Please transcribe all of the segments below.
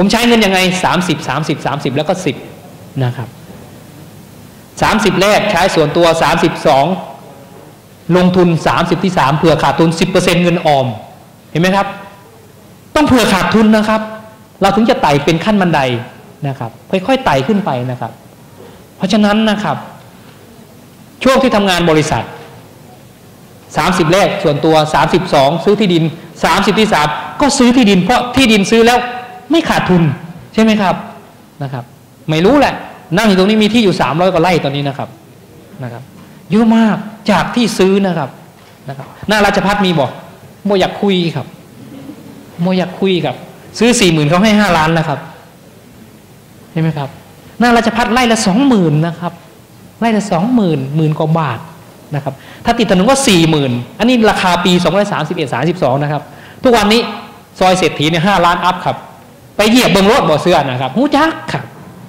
ผมใช้เงินยังไง30แล้วก็10นะครับ30แรกใช้ส่วนตัว32ลงทุน30ที่3เผื่อขาดทุน 10% เงินออมเห็นไหมครับต้องเผื่อขาดทุนนะครับเราถึงจะไต่เป็นขั้นบันไดนะครับค่อยๆไต่ขึ้นไปนะครับเพราะฉะนั้นนะครับช่วงที่ทำงานบริษัท30แรกส่วนตัว32ซื้อที่ดิน30ที่3ก็ซื้อที่ดินเพราะที่ดินซื้อแล้วไม่ขาดทุนใช่ไหมครับนะครับไม่รู้แหละนั่งอยู่ตรงนี้มีที่อยู่300กว่าไร่ตอนนี้นะครับเยอะมากจากที่ซื้อนะครับหน้าราชภัฏมีบอกโมอยากคุยครับโมอยากคุยครับซื้อ40,000เขาให้5 ล้านแล้วครับเห็นไหมครับหน้าราชภัฏไร่ละ20,000นะครับไร่ละ20,000กว่าบาทนะครับถ้าติดถนนก็40,000อันนี้ราคาปี2531-32นะครับทุกวันนี้ซอยเศรษฐีเนี่ย5 ล้านอัพครับไปเหยียบเบิ้งรถบ่อเสื้อนะครับหูจักครับ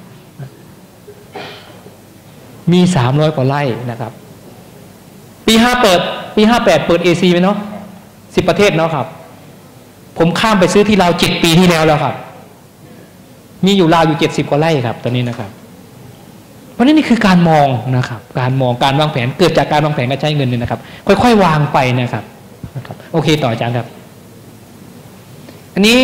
มี300กว่าไร่นะครับปี58เปิด AC ไหมเนาะ10ประเทศเนาะครับผมข้ามไปซื้อที่ลาว7 ปีที่แล้วครับมีอยู่ลาวอยู่70กว่าไร่ครับตอนนี้นะครับเพราะนี่คือการมองนะครับการมองการวางแผนเกิดจากการวางแผนการใช้เงินเนี่ยนะครับค่อยๆวางไปนะครับโอเคต่ออาจารย์ครับอันนี้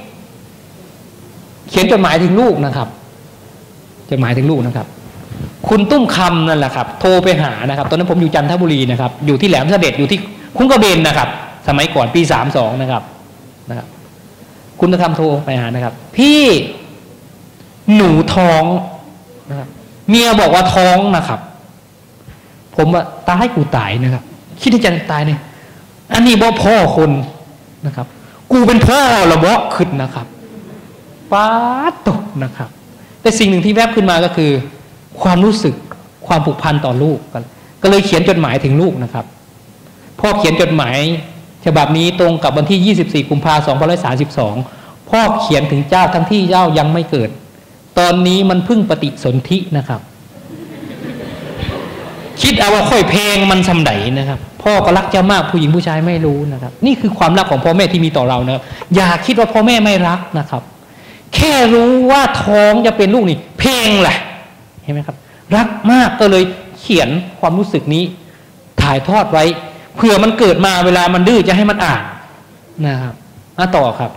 เขียนจดหมายถึงลูกนะครับจดหมายถึงลูกนะครับคุณตุ้มคำนั่นแหละครับโทรไปหานะครับตอนนั้นผมอยู่จันทบุรีนะครับอยู่ที่แหลมเสด็จอยู่ที่คุ้งกระเบนนะครับสมัยก่อนปี32นะครับคุณตุ้มคำโทรไปหานะครับพี่หนูท้องนะครับเมียบอกว่าท้องนะครับผมว่าตายกูตายนะครับคิดที่จะตายเนี่ยอันนี้บ่พ่อคนนะครับกูเป็นพ่อระเบาะขึ้นนะครับป้าตกนะครับแต่สิ่งหนึ่งที่แวบขึ้นมาก็คือความรู้สึกความผูกพันต่อลูกก็เลยเขียนจดหมายถึงลูกนะครับพ่อเขียนจดหมายฉบับนี้ตรงกับวันที่24 กุมภาพันธ์ 2532พ่อเขียนถึงเจ้าทั้งที่เจ้ายังไม่เกิดตอนนี้มันเพิ่งปฏิสนธินะครับคิดเอาว่าค่อยเพลงมันสำไหนนะครับพ่อก็รักเจ้ามากผู้หญิงผู้ชายไม่รู้นะครับนี่คือความรักของพ่อแม่ที่มีต่อเรานะครับอย่าคิดว่าพ่อแม่ไม่รักนะครับแค่รู้ว่าท้องจะเป็นลูกนี่เพลงแหละเห็นไหมครับรักมากก็เลยเขียนความรู้สึกนี้ถ่ายทอดไว้เผื่อมันเกิดมาเวลามันดื้อจะให้มันอ่านนะครับต่อครับ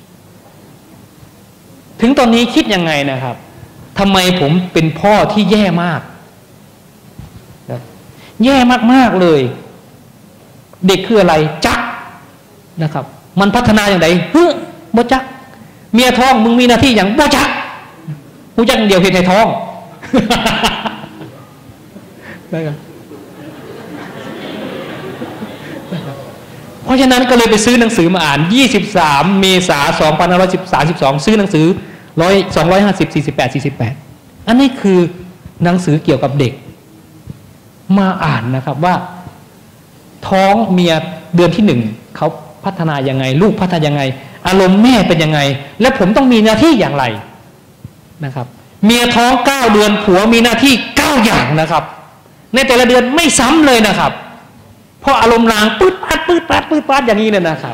ถึงตอนนี้คิดยังไงนะครับทำไมผมเป็นพ่อที่แย่มากแย่มากๆเลยเด็กคืออะไรจักนะครับมันพัฒนาอย่างไรบ่จักเมียท้องมึงมีหน้าที่อย่างบ่จักกูจักเดียวเห็นในท้องเพราะฉะนั้นก็เลยไปซื้อหนังสือมาอ่าน23 เมษายน 2532ซื้อหนังสือ250 48 อันนี้คือหนังสือเกี่ยวกับเด็กมาอ่านนะครับว่าท้องเมียเดือนที่1เขาพัฒนายังไงลูกพัฒนายังไงอารมณ์แม่เป็นยังไงและผมต้องมีหน้าที่อย่างไรนะครับเมียท้อง9 เดือนผัวมีหน้าที่9อย่างนะครับในแต่ละเดือนไม่ซ้ำเลยนะครับเพราะอารมณ์รางปื๊ดปัดอย่างนี้เนี่ยนะครับ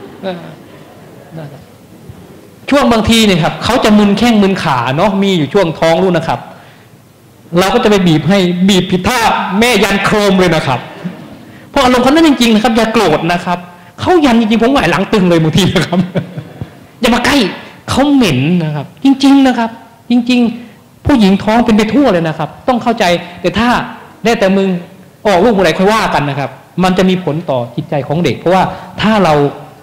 ช่วงบางทีเนี่ยครับเขาจะมึนแข้งมึนขาเนาะมีอยู่ช่วงท้องลูกนะครับเราก็จะไปบีบให้บีบผิดท่าแม่ยันโครมเลยนะครับเพราะอารมณ์เขานั้นจริงๆนะครับอย่าโกรธนะครับเขายันจริงๆผมหงายหลังตึงเลยบางทีนะครับอย่ามาใกล้เขาเหม็นนะครับจริงๆนะครับจริงๆผู้หญิงท้องเป็นไปทั่วเลยนะครับต้องเข้าใจแต่ถ้าได้แต่มึงออกลูกอะไรค่อยว่ากันนะครับมันจะมีผลต่อจิตใจของเด็กเพราะว่าถ้าเรา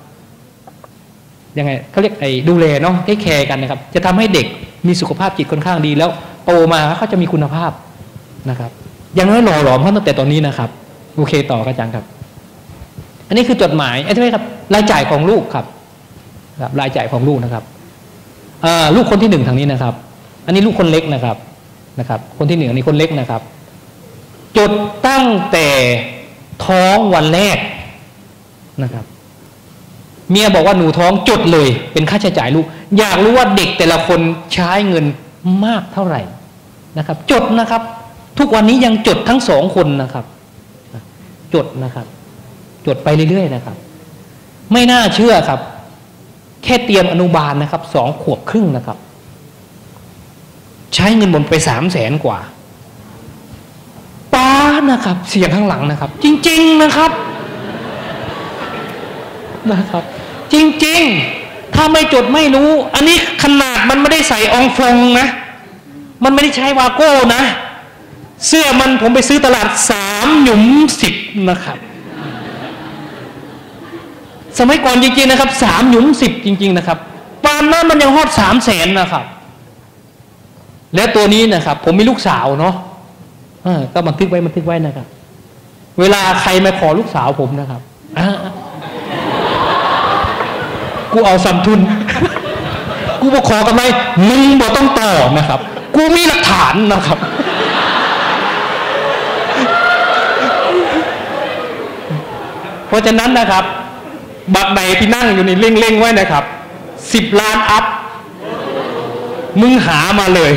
ยังไงเขาเรียกดูแลเนาะให้แคร์กันนะครับจะทำให้เด็กมีสุขภาพจิตค่อนข้างดีแล้วโตมาเขาจะมีคุณภาพนะครับอย่างน้อยหล่อหลอมเขาตั้งแต่ตอนนี้นะครับโอเคต่ออาจารย์ครับอันนี้คือจดหมายใช่ไหมครับรายจ่ายของลูกครับรายจ่ายของลูกนะครับลูกคนที่1ทางนี้นะครับอันนี้ลูกคนเล็กนะครับคนที่1อันนี้คนเล็กนะครับจดตั้งแต่ท้องวันแรกนะครับเมียบอกว่าหนูท้องจดเลยเป็นค่าใช้จ่ายลูกอยากรู้ว่าเด็กแต่ละคนใช้เงินมากเท่าไหร่นะครับจดนะครับทุกวันนี้ยังจดทั้ง2 คนนะครับจดนะครับจดไปเรื่อยๆนะครับไม่น่าเชื่อครับแค่เตรียมอนุบาลนะครับ2 ขวบครึ่งนะครับใช้เงินหมดไป300,000 กว่าป้านะครับเสียงข้างหลังนะครับจริงๆนะครับจริงๆถ้าไม่จดไม่รู้อันนี้ขนาดมันไม่ได้ใส่อองฟงนะมันไม่ได้ใช้วาโก้นะเสื้อมันผมไปซื้อตลาด3 หยุม 10นะครับสมัยก่อนจริงๆนะครับ3 หยุม 10จริงๆนะครับปานนั้นมันยังฮอด300,000นะครับแล้วตัวนี้นะครับผมมีลูกสาวเนาะก็บันทึกไว้นะครับเวลาใครมาขอลูกสาวผมนะครับกูเอาสัมทุนกูบอกขอกันไหมมึงบอกต้องต่อนะครับกูมีหลักฐานนะครับเพราะฉะนั้นนะครับบัตรใดที่นั่งอยู่นี่เร่งไว้นะครับ10 ล้านอัพมึงหามาเลย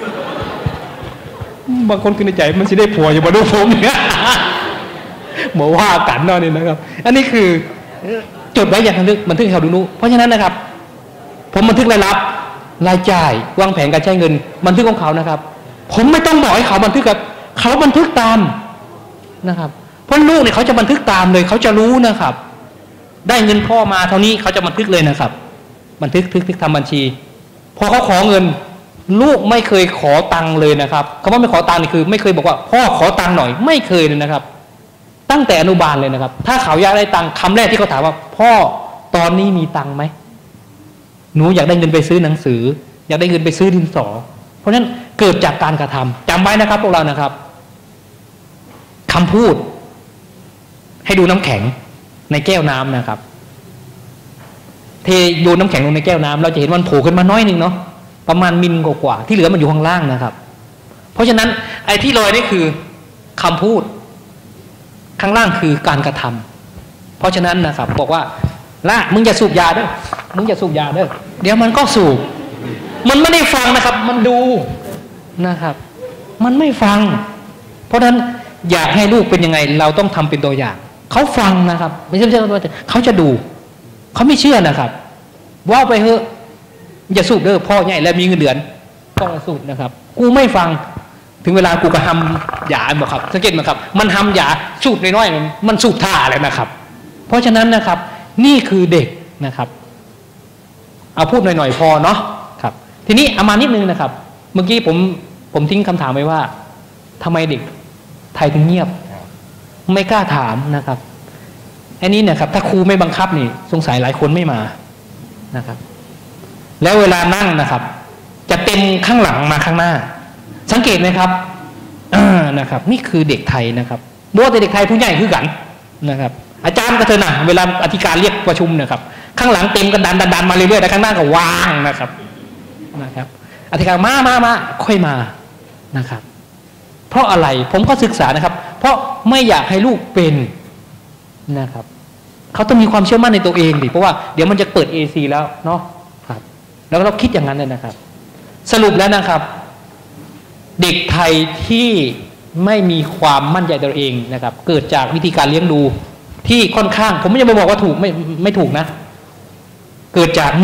บางคนคิดในใจมันจะได้ผัวอยู่บนรูปผมเนี่ยหมอว่ากันเนาะนี่นะครับอันนี้คือจดไว้อย่างบันทึกเขาดูนู้เพราะฉะนั้นนะครับผมบันทึกรายรับรายจ่ายวางแผนการใช้เงินบันทึกของเขานะครับผมไม่ต้องบอกให้เขาบันทึกกับเขาบันทึกตามนะครับเพราะลูกเนี่ยเขาจะบันทึกตามเลยเขาจะรู้นะครับได้เงินพ่อมาเท่านี้เขาจะบันทึกเลยนะครับบันทึกทำบัญชีพอเขาขอเงินลูกไม่เคยขอตังค์เลยนะครับคำว่าไม่ขอตังค์นี่คือไม่เคยบอกว่าพ่อขอตังค์หน่อยไม่เคยเลยนะครับตั้งแต่อนุบาลเลยนะครับถ้าเขาอยากได้ตังค์คำแรกที่เขาถามว่าพ่อตอนนี้มีตังค์ไหมหนูอยากได้เงินไปซื้อหนังสืออยากได้เงินไปซื้อดินสอเพราะฉะนั้นเกิดจากการกระทำจำไว้นะครับพวกเรานะครับคำพูดให้ดูน้ำแข็งในแก้วน้ำนะครับเทโยนน้ำแข็งลงในแก้วน้ำเราจะเห็นมันโผล่ขึ้นมาน้อยนึงเนาะประมาณมิลกว่าที่เหลือมันอยู่ข้างล่างนะครับเพราะฉะนั้นไอ้ที่ลอยนี่คือคำพูดข้างล่างคือการกระทำเพราะฉะนั้นนะครับบอกว่าละมึงอย่าสูบยาเด้อมึงอย่าสูบยาเด้อเดี๋ยวมันก็สูบมันไม่ได้ฟังนะครับมันดูนะครับมันไม่ฟังเพราะฉะนั้นอยากให้ลูกเป็นยังไงเราต้องทำเป็นตัวอย่างเขาฟังนะครับไม่ใช่เขาจะดูเขาไม่เชื่อนะครับว่าไปเถอะอย่าสูบเด้อพ่อใหญ่แล้วมีเงินเดือนก็สูบนะครับกูไม่ฟังถึงเวลากูก็ทำยาบอกครับสังเกตไหมครับมันทำยาสูบน้อยๆมันสูบท่าอะไรนะครับเพราะฉะนั้นนะครับนี่คือเด็กนะครับเอาพูดหน่อยๆพอเนาะครับทีนี้เอามานิดนึงนะครับเมื่อกี้ผมทิ้งคำถามไว้ว่าทำไมเด็กไทยถึงเงียบไม่กล้าถามนะครับอันนี้นะครับถ้าครูไม่บังคับนี่สงสัยหลายคนไม่มานะครับแล้วเวลานั่งนะครับจะเต็มข้างหลังมาข้างหน้าสังเกตไหมครับนะครับนี่คือเด็กไทยนะครับดูว่าแต่เด็กไทยผู้ใหญ่คือกันนะครับอาจารย์ก็เถอะนะเวลาอธิการเรียกประชุมนะครับข้างหลังเต็มกันดันมาเรื่อยๆแต่ข้างหน้าก็ว่างนะครับอธิการมาค่อยมานะครับเพราะอะไรผมก็ศึกษานะครับเพราะไม่อยากให้ลูกเป็นนะครับเขาต้องมีความเชื่อมั่นในตัวเองดิเพราะว่าเดี๋ยวมันจะเปิด AC แล้วเนาะครับแล้วเราคิดอย่างนั้นเลยนะครับสรุปแล้วนะครับเด็กไทยที่ไม่มีความมั่นใจตัวเองนะครับเกิดจากวิธีการเลี้ยงดูที่ค่อนข้างผมไม่จะบอกว่าถูกไม่ถูกนะเกิดจาก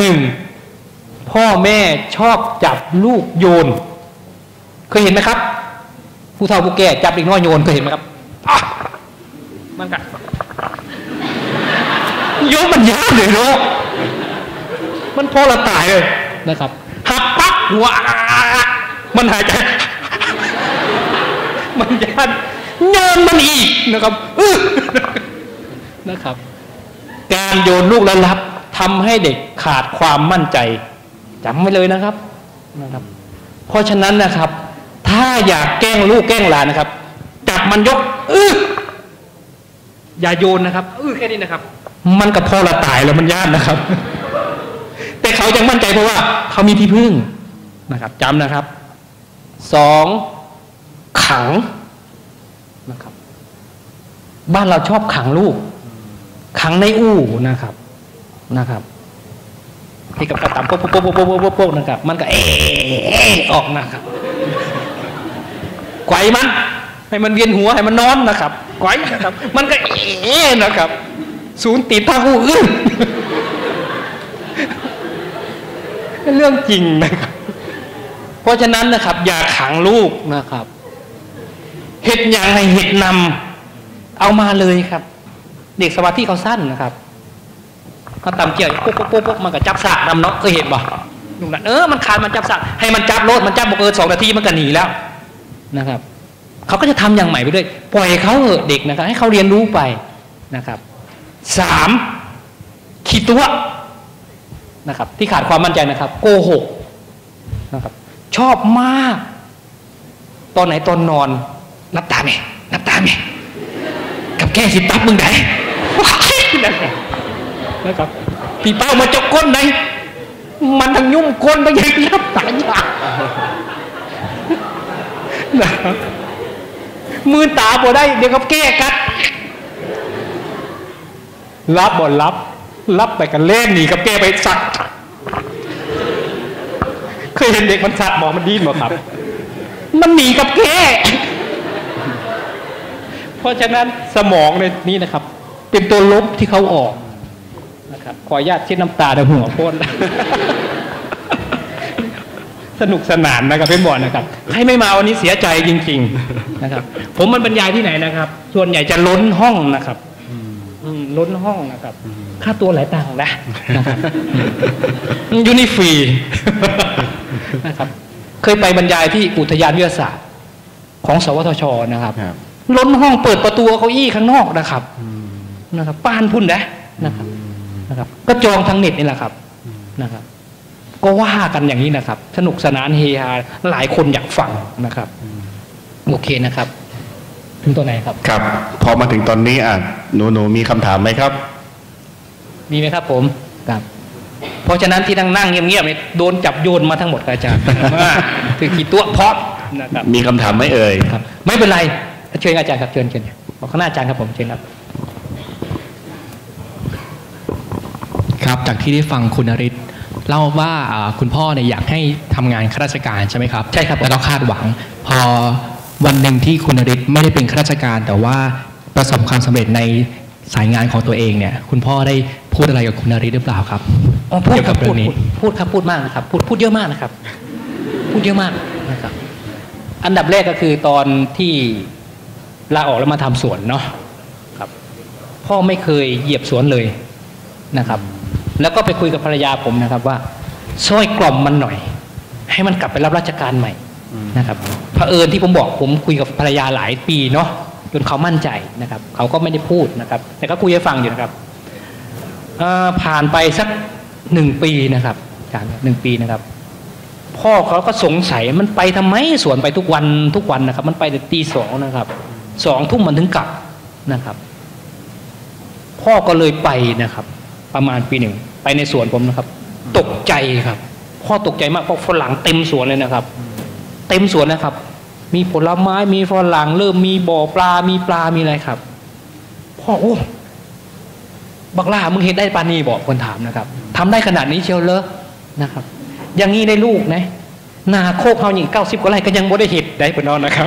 1พ่อแม่ชอบจับลูกโยนเคยเห็นไหมครับผู้เฒ่าผู้แก่จับเด็กน้อยโยนเคยเห็นไหมครับมันกัดโยนมันยากเลยเนาะมันพอละตายเลยนะครับหักปั๊บหัวมันหายใจมันยันโยนมันอีกนะครับนะครับการโยนลูกแล้วรับทำให้เด็กขาดความมั่นใจจำไว้เลยนะครับเพราะฉะนั้นนะครับถ้าอยากแกล้งลูกแกล้งหลานนะครับจับมันยกอย่าโยนนะครับแค่นี้นะครับมันกับพ่อละตายแล้วมันยากนะครับแต่เขายังมั่นใจเพราะว่าเขามีที่พึ่งนะครับจำนะครับ2ขังนะครับบ้านเราชอบขังลูกขังในอู่นะครับที่กับกระตำโป๊กนะครับมันก็ออกนะครับไกวมันให้มันเวียนหัวให้มันนอนนะครับไกวนะครับมันก็นะครับศูนย์ติดทางหูอื่นเรื่องจริงนะครับเพราะฉะนั้นนะครับอย่าขังลูกนะครับเห็ดอย่างให้เห็ดนำเอามาเลยครับ เด็กสมาธิเขาสั้นนะครับเขาตำเจียวปุ๊บปุ๊บปุ๊บมันก็จับสากดำเนาะเคยเห็นป่ะลุงนั้นมันขาดมันจับสากให้มันจับโลดมันจับบ่เกิน2 นาทีมันก็หนีแล้วนะครับเขาก็จะทำอย่างใหม่ไปด้วยปล่อยเขาเถอะเด็กนะครับให้เขาเรียนรู้ไปนะครับ3ขี้ตัวนะครับที่ขาดความมั่นใจนะครับโกหกนะครับชอบมากตอนไหนตอนนอนนับตาไหมกับแก้สิตับมึงไหนนะครับพี่เป้ามาจกก้นไหนมันทั้งยุ่มก้นไปยังนับตาอยากนะครับมือตาบ่ได้เดี๋ยวกับแก้กัดรับบ่รับไปกันเล่นหนีกับแก้ไปสัตว์เคยเห็นเด็กมันสัตว์บอกมันดิ้นบ่ครับมันหนีกับแก้เพราะฉะนั้นสมองในนี้นะครับเป็นตัวลบที่เขาออกนะครับขออนุญาตเช็ดน้ำตาในหัวพ่นสนุกสนานนะครับเป็นบ่อนะครับให้ไม่มาวันนี้เสียใจจริงๆนะครับผมมันบรรยายที่ไหนนะครับส่วนใหญ่จะล้นห้องนะครับล้นห้องนะครับค่าตัวหลายตังค์นะครับยูนิฟรีนะครับเคยไปบรรยายที่อุทยานวิทยาศาสตร์ของสวทชนะครับล้นห้องเปิดประตูเก้าอี้ข้างนอกนะครับป้านพุ่นนะครับก็จองทางเน็ตนี่แหละครับนะครับก็ว่ากันอย่างนี้นะครับสนุกสนานเฮฮาหลายคนอยากฟังนะครับโอเคนะครับถึงตัวไหนครับครับพอมาถึงตอนนี้หนูมีคำถามไหมครับมีไหมครับผมครับเพราะฉะนั้นที่นั่งเงียบๆโดนจับโยนมาทั้งหมดอาจารย์คือกี่ตัวเพราะนะครับมีคำถามไหมเอ่ยครับไม่เป็นไรเชิญอาจารย์ครับเชิญบอกข้างหน้าอาจารย์ครับผมเชิญครับครับจากที่ได้ฟังคุณนฤทธิ์เล่าว่าคุณพ่อเนี่ยอยากให้ทำงานข้าราชการใช่ไหมครับใช่ครับแล้วก็คาดหวังพอวันหนึ่งที่คุณนฤทธิ์ไม่ได้เป็นข้าราชการแต่ว่าประสบความสำเร็จในสายงานของตัวเองเนี่ยคุณพ่อได้พูดอะไรกับคุณนฤทธิ์หรือเปล่าครับพูดกับเรื่องนี้พูดมากนะครับพูดเยอะมากนะครับพูดเยอะมากนะครับอันดับแรกก็คือตอนที่ลาออกแล้วมาทำสวนเนาะครับพ่อไม่เคยเหยียบสวนเลยนะครับแล้วก็ไปคุยกับภรรยาผมนะครับว่าช่วยกล่อมมันหน่อยให้มันกลับไปรับราชการใหม่นะครับเผอิญที่ผมบอกผมคุยกับภรรยาหลายปีเนาะจนเขามั่นใจนะครับเขาก็ไม่ได้พูดนะครับแต่ก็คุยให้ฟังอยู่นะครับผ่านไปสัก1 ปีนะครับการ1 ปีนะครับพ่อเขาก็สงสัยมันไปทำไมสวนไปทุกวันนะครับมันไปแต่ตี 2นะครับ2 ทุ่มมันถึงกลับนะครับพ่อก็เลยไปนะครับประมาณปี 1ไปในสวนผมนะครับตกใจครับพ่อตกใจมากเพราะฝรั่งเต็มสวนเลยนะครับเต็มสวนนะครับมีผลไม้มีฝรั่งเริ่มมีบ่อปลามีอะไรครับพ่อโอ้บักล่ามึงเห็นได้ปานีบอกคนถามนะครับทำได้ขนาดนี้เชียวเลอนะครับอย่างนี้ได้ลูกนะนาโคกเขาหญิง90 กว่าไร่ก็ยังบ่ได้เห็ดได้ปนอนนะครับ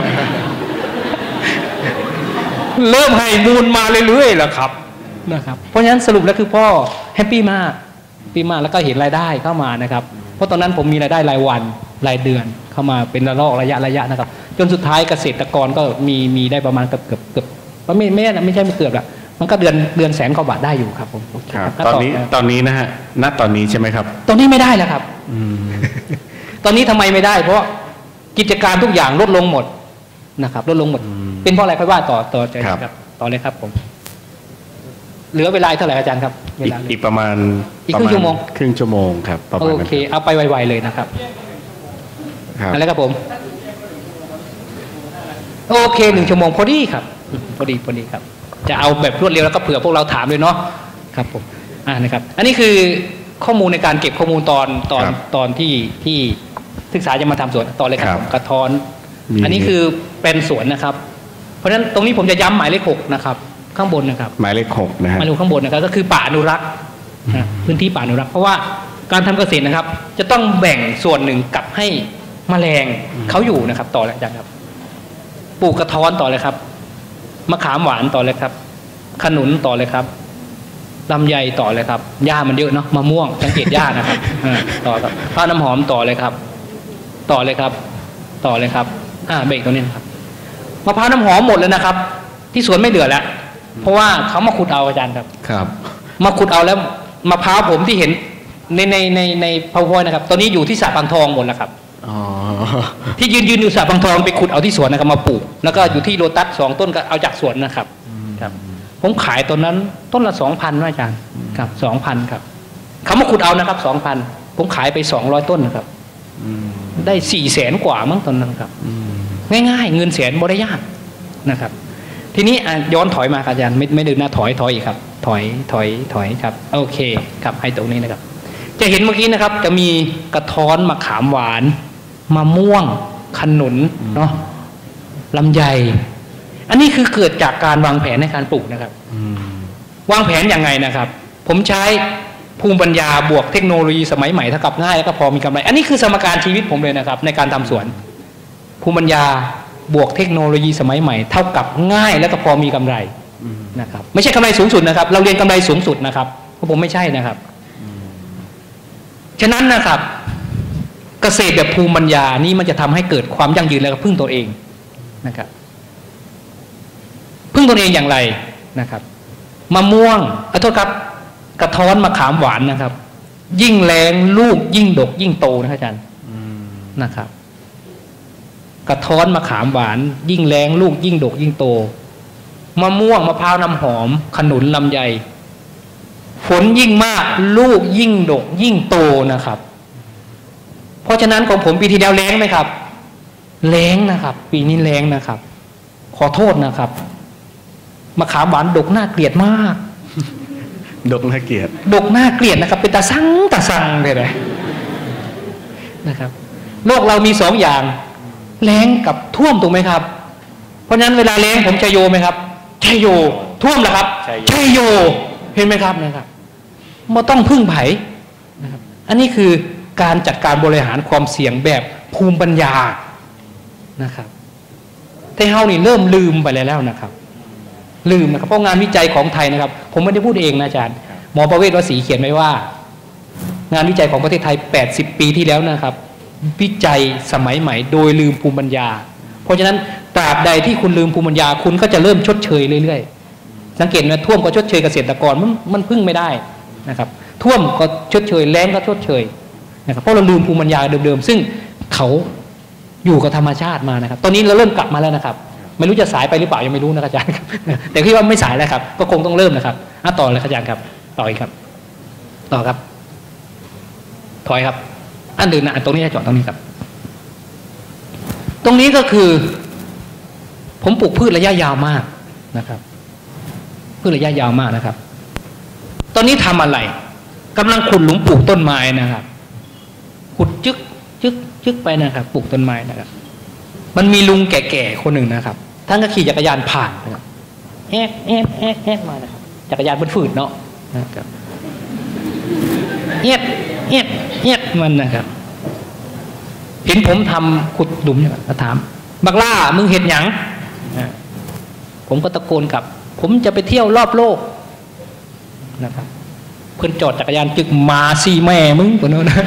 เริ่มให้มูลมาเรื่อยๆแล้วครับนะครับเพราะฉะนั้นสรุปแล้วคือพ่อแฮปปี้มากแล้วก็เห็นรายได้เข้ามานะครับเพราะตอนนั้นผมมีรายได้รายวันรายเดือนเข้ามาเป็นระยะนะครับจนสุดท้ายเกษตรกรก็มีได้ประมาณเกือบไม่ใช่ไม่เกือบละมันก็เดือน100,000 กว่าบาทได้อยู่ครับผมครับตอนนี้นะฮะณตอนนี้ใช่ไหมครับตอนนี้ไม่ได้แล้วครับตอนนี้ทำไมไม่ได้เพราะกิจการทุกอย่างลดลงหมดนะครับลดลงหมดเป็นเพราะอะไรค่อยว่าต่อใจครับต่อเลยครับผมเหลือเวลาเท่าไหร่อาจารย์ครับอีกประมาณครึ่งชั่วโมงครับโอเคเอาไปไวๆเลยนะครับอะไรครับผมโอเค1 ชั่วโมงพอดีครับพอดีครับจะเอาแบบรวดเร็วแล้วก็เผื่อพวกเราถามเลยเนาะครับผมนะครับอันนี้คือข้อมูลในการเก็บข้อมูลตอนที่ศึกษาจะมาทำสวนต่อเลยครับกระท้อนอันนี้คือเป็นสวนนะครับเพราะฉะนั้นตรงนี้ผมจะย้ำหมายเลข 6นะครับข้างบนนะครับหมายเลข 6นะฮะหมายเลขข้างบนนะครับก็คือป่าอนุรักษ์พื้นที่ป่าอนุรักษ์เพราะว่าการทำเกษตรนะครับจะต้องแบ่งส่วนหนึ่งกับให้แมลงเขาอยู่นะครับต่อเลยอาจารย์ครับปลูกกระท้อนต่อเลยครับมะขามหวานต่อเลยครับขนุนต่อเลยครับลำไยต่อเลยครับหญ้ามันเยอะเนาะมะม่วงสังเกตหญ้านะครับต่อครับพระน้ำหอมต่อเลยครับต่อเลยครับต่อเลยครับเบรกตรงนี้นะครับมะพร้าวน้ำหอมหมดเลยนะครับ ที่สวนไม่เหลือแล้วเพราะว่าเขามาขุดเอาอาจารย์ครับครับมาขุดเอาแล้วมะพร้าวผมที่เห็นในพาวเวอร์นะครับตอนนี้อยู่ที่สระบางทองหมดแล้วครับที่ยืนอยู่สระบางทองไปขุดเอาที่สวนนะครับมาปลูกแล้วก็อยู่ที่โลตัส2 ต้นก็เอาจากสวนนะครับครับผมขายต้นนั้นต้นละ 2,000 นะอาจารย์ครับ 2,000 ครับเขามาขุดเอานะครับ 2,000 ผมขายไป200 ต้นนะครับได้ 400,000 กว่ามั้งตอนนั้นครับง่ายๆเงินแสนบ่ได้ยากนะครับทีนี้ย้อนถอยมาอาจารย์ไม่เดินหน้าถอยอีกครับถอยครับโอเคครับให้ตรงนี้นะครับจะเห็นเมื่อกี้นะครับจะมีกระท้อนมะขามหวานมะม่วงขนุนเนาะลำไยอันนี้คือเกิดจากการวางแผนในการปลูกนะครับวางแผนยังไงนะครับผมใช้ภูมิปัญญาบวกเทคโนโลยีสมัยใหม่เท่ากับง่ายแล้วก็พอมีกำไรอันนี้คือสมการชีวิตผมเลยนะครับในการทำสวนภูมิปัญญาบวกเทคโนโลยีสมัยใหม่เท่ากับง่ายแล้วก็พอมีกำไรนะครับไม่ใช่กำไรสูงสุดนะครับเราเรียนกำไรสูงสุดนะครับเพราะผมไม่ใช่นะครับฉะนั้นนะครับเกษตรแบบภูมิปัญญานี่มันจะทำให้เกิดความยั่งยืนแล้วก็พึ่งตัวเองนะครับพึ่งตัวเองอย่างไรนะครับมะม่วงโทษครับกระท้อนมะขามหวานนะครับยิ่งแรงลูกยิ่งดกยิ่งโตนะครับอาจารย์นะครับกระท้อนมะขามหวานยิ่งแรงลูกยิ่งดกยิ่งโตมะม่วงมะพร้าวน้ำหอมขนุนลำไยฝนยิ่งมากลูกยิ่งดกยิ่งโตนะครับเพราะฉะนั้นของผมปีที่แล้วแล้งไหมครับแล้งนะครับปีนี้แล้งนะครับขอโทษนะครับมะขามหวานดกน่าเกลียดมากดกน่าเกลียดนะครับเป็นตาสั่งเลยนะครับโลกเรามี2 อย่างแล้งกับท่วมถูกไหมครับเพราะฉะนั้นเวลาแล้งผมชัยโยไหมครับชัยโยท่วมเหรอครับชัยโยเห็นไหมครับนะครับไม่ต้องพึ่งไผ่นะครับอันนี้คือการจัดการบริหารความเสี่ยงแบบภูมิปัญญานะครับแต่เฮานี่เริ่มลืมไปแล้วนะครับลืมนะครับเพราะงานวิจัยของไทยนะครับผมไม่ได้พูดเองนะอาจารย์หมอประเวศวสีเขียนไว้ว่างานวิจัยของประเทศไทย80 ปีที่แล้วนะครับวิจัยสมัยใหม่โดยลืมภูมิปัญญาเพราะฉะนั้นตราบใดที่คุณลืมภูมิปัญญาคุณก็จะเริ่มชดเชยเรื่อยๆสังเกตไหมท่วมก็ชดเชยเกษตรกรมันพึ่งไม่ได้นะครับท่วมก็ชดเชยแล้งก็ชดเชยนะครับเพราะเราลืมภูมิปัญญาเดิมๆซึ่งเขาอยู่กับธรรมชาติมานะครับตอนนี้เราเริ่มกลับมาแล้วนะครับไม่รู้จะสายไปหรือเปล่ายังไม่รู้นะครับอาจารย์ครับแต่คิดว่าไม่สายแล้วครับก็คงต้องเริ่มนะครับต่อเลยอาจารย์ครับต่ออีกครับต่อครับถอยครับอันเดินตรงนี้จะจอดตรงนี้ครับตรงนี้ก็คือผมปลูกพืชระยะยาวมากนะครับพืชระยะยาวมากนะครับตอนนี้ทำอะไรกำลังขุดหลุมปลูกต้นไม้นะครับขุดจึกไปนะครับปลูกต้นไม้นะครับมันมีลุงแก่ๆคนหนึ่งนะครับท่านก็ขี่จักรยานผ่านนะครับแฮกมานะครับจักรยานมันฝืดเนาะนะครับเฮ็ดมันนะครับเห็นผมทำขุดหลุมเนี่ยก็ถามบักล่ามึงเห็นหยังผมก็ตะโกนกลับผมจะไปเที่ยวรอบโลกนะครับเพื่อนจอดจักรยานจึกมาสี่แม่มึงคนนั้นนะ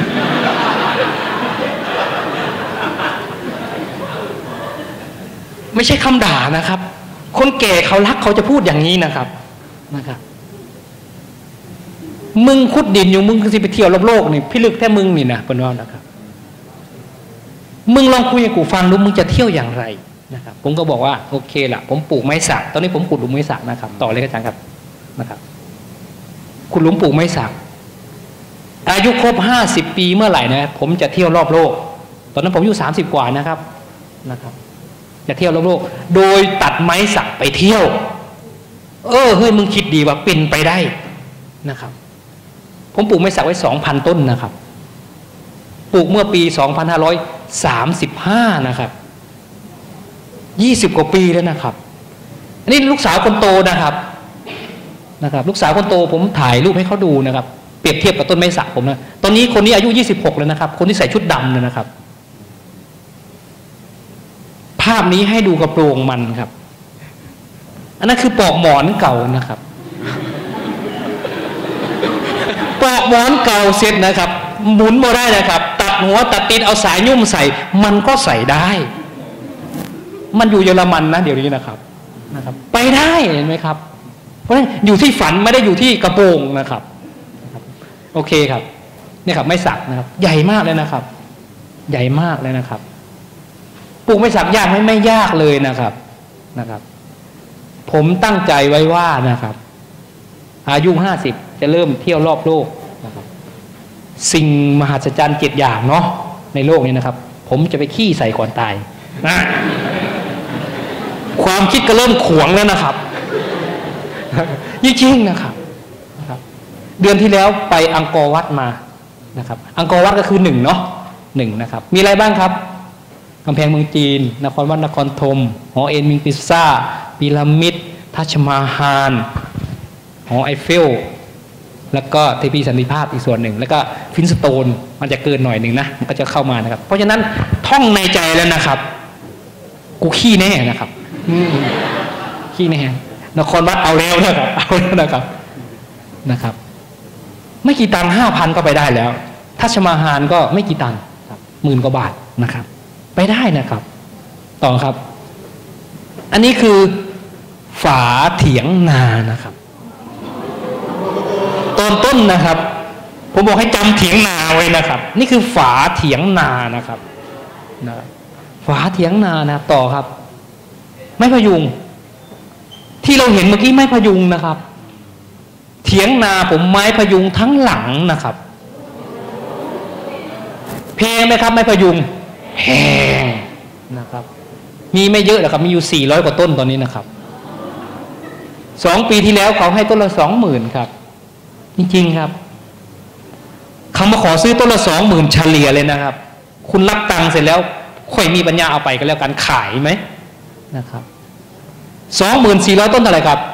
ไม่ใช่คำด่านะครับคนแก่เขารักเขาจะพูดอย่างนี้นะครับมึงขุดดินอยู่มึงคือสิไปเที่ยวรอบโลกนี่พี่ลึกแท้มึงนี่นะเป็นว่านะครับมึงลองคุยกับกูฟังดูมึงจะเที่ยวอย่างไรนะครับผมก็บอกว่าโอเคละผมปลูกไม้สักตอนนี้ผมขุดหลุมไม้สักนะครับต่อเลยอาจารย์ครับนะครับขุดหลุมปลูกไม้สักอายุครบ50 ปีเมื่อไหร่นะผมจะเที่ยวรอบโลกตอนนั้นผมอายุ30 กว่านะครับจะเที่ยวรอบโลกโดยตัดไม้สักไปเที่ยวเฮ้ยมึงคิดดีว่าเป็นไปได้นะครับผมปลูกไม้สักไว้ 2,000 ต้นนะครับปลูกเมื่อปี 2535 นะครับ20 กว่าปีแล้วนะครับอันนี้ลูกสาวคนโตนะครับลูกสาวคนโตผมถ่ายรูปให้เขาดูนะครับเปรียบเทียบกับต้นไม้สักผมนะตอนนี้คนนี้อายุ26แล้วนะครับคนที่ใส่ชุดดำนะครับภาพนี้ให้ดูกระโปรงมันครับอันนั้นคือปลอกหมอนเก่านะครับปอกหมอนเก่าเสร็จนะครับหมุนมาได้นะครับตัดหัวตัดตีนเอาสายยุ่มใส่มันก็ใส่ได้ มันอยู่เยอรมันนะเดี๋ยวนี้นะครับไปได้เห็นไหมครับเพราะฉะนั้นอยู่ที่ฝันไม่ได้อยู่ที่กระโปรงนะครับโอเคครับนี่ครับไม่สักนะครับใหญ่มากเลยนะครับใหญ่มากเลยนะครับปลูกไม่สักยากไม่ยากเลยนะครับผมตั้งใจไว้ว่านะครับอายุ50จะเริ่มเที่ยวรอบโลกนะครับสิ่งมหัศจรรย์7อย่างเนาะในโลกนี้นะครับผมจะไปขี้ใส่ก่อนตายนะความคิดก็เริ่มขวงแล้วนะครับยิ่งนะครับเดือนที่แล้วไปอังกอร์วัดมานะครับอังกอร์วัดก็คือ1เนาะ1นะครับมีอะไรบ้างครับกำแพงเมืองจีนนครวัดนครธมหอเอ็นมิงปิซ่าพีระมิดทัชมาฮาลหอไอเฟลแล้วก็เทพีสันติภาพอีกส่วนหนึ่งแล้วก็ฟินสโตนมันจะเกินหน่อยหนึ่งนะมันก็จะเข้ามานะครับเพราะฉะนั้นท่องในใจแล้วนะครับกูขี้แน่นะครับขี้แน่นครวัดเอาแล้วนะครับไม่กี่ตังค์5,000ก็ไปได้แล้วทัชมาฮาลก็ไม่กี่ตังค์10,000 กว่าบาทนะครับไปได้นะครับต่อครับอันนี้คือฝาเถียงนานะครับตอนต้นนะครับผมบอกให้จำเถียงนาไว้นะครับนี่คือฝาเถียงนานะครับฝาเถียงนานะต่อครับไม้พยุงที่เราเห็นเมื่อกี้ไม้พยุงนะครับเถียงนาผมไม้พยุงทั้งหลังนะครับแพงไหมครับไม้พยุงแพงนะครับมีไม่เยอะหรอกครับมีอยู่400 กว่าต้นตอนนี้นะครับ2 ปีที่แล้วเขาให้ต้นละ 20,000 ครับจริงๆครับเขามาขอซื้อต้นละ 20,000 เฉลี่ยเลยนะครับคุณรับตังค์เสร็จแล้วค่อยมีปัญญาเอาไปกันแล้วกันขายไหมนะครับ 24,000 ต้นเท่าไหร่ครับ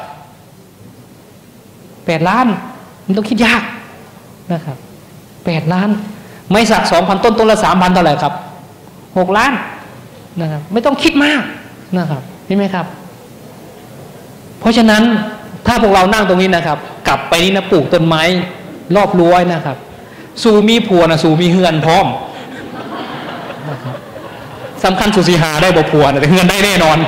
8 ล้านมันต้องคิดยากนะครับ8 ล้านไม่สัก 2,000 ต้นต้นละ 3,000 เท่าไหร่ครับ6 ล้านนะครับไม่ต้องคิดมากนะครับเห็นไหมครับเพราะฉะนั้นถ้าพวกเรานั่งตรงนี้นะครับกลับไปนี่นะปลูกต้นไม้รอบรั้วนะครับสู่มีผัวนะสู่มีเฮือนพร้อมนะครับสำคัญสุสีหาได้บ่ผัวนะแต่เฮือนได้แน่นอน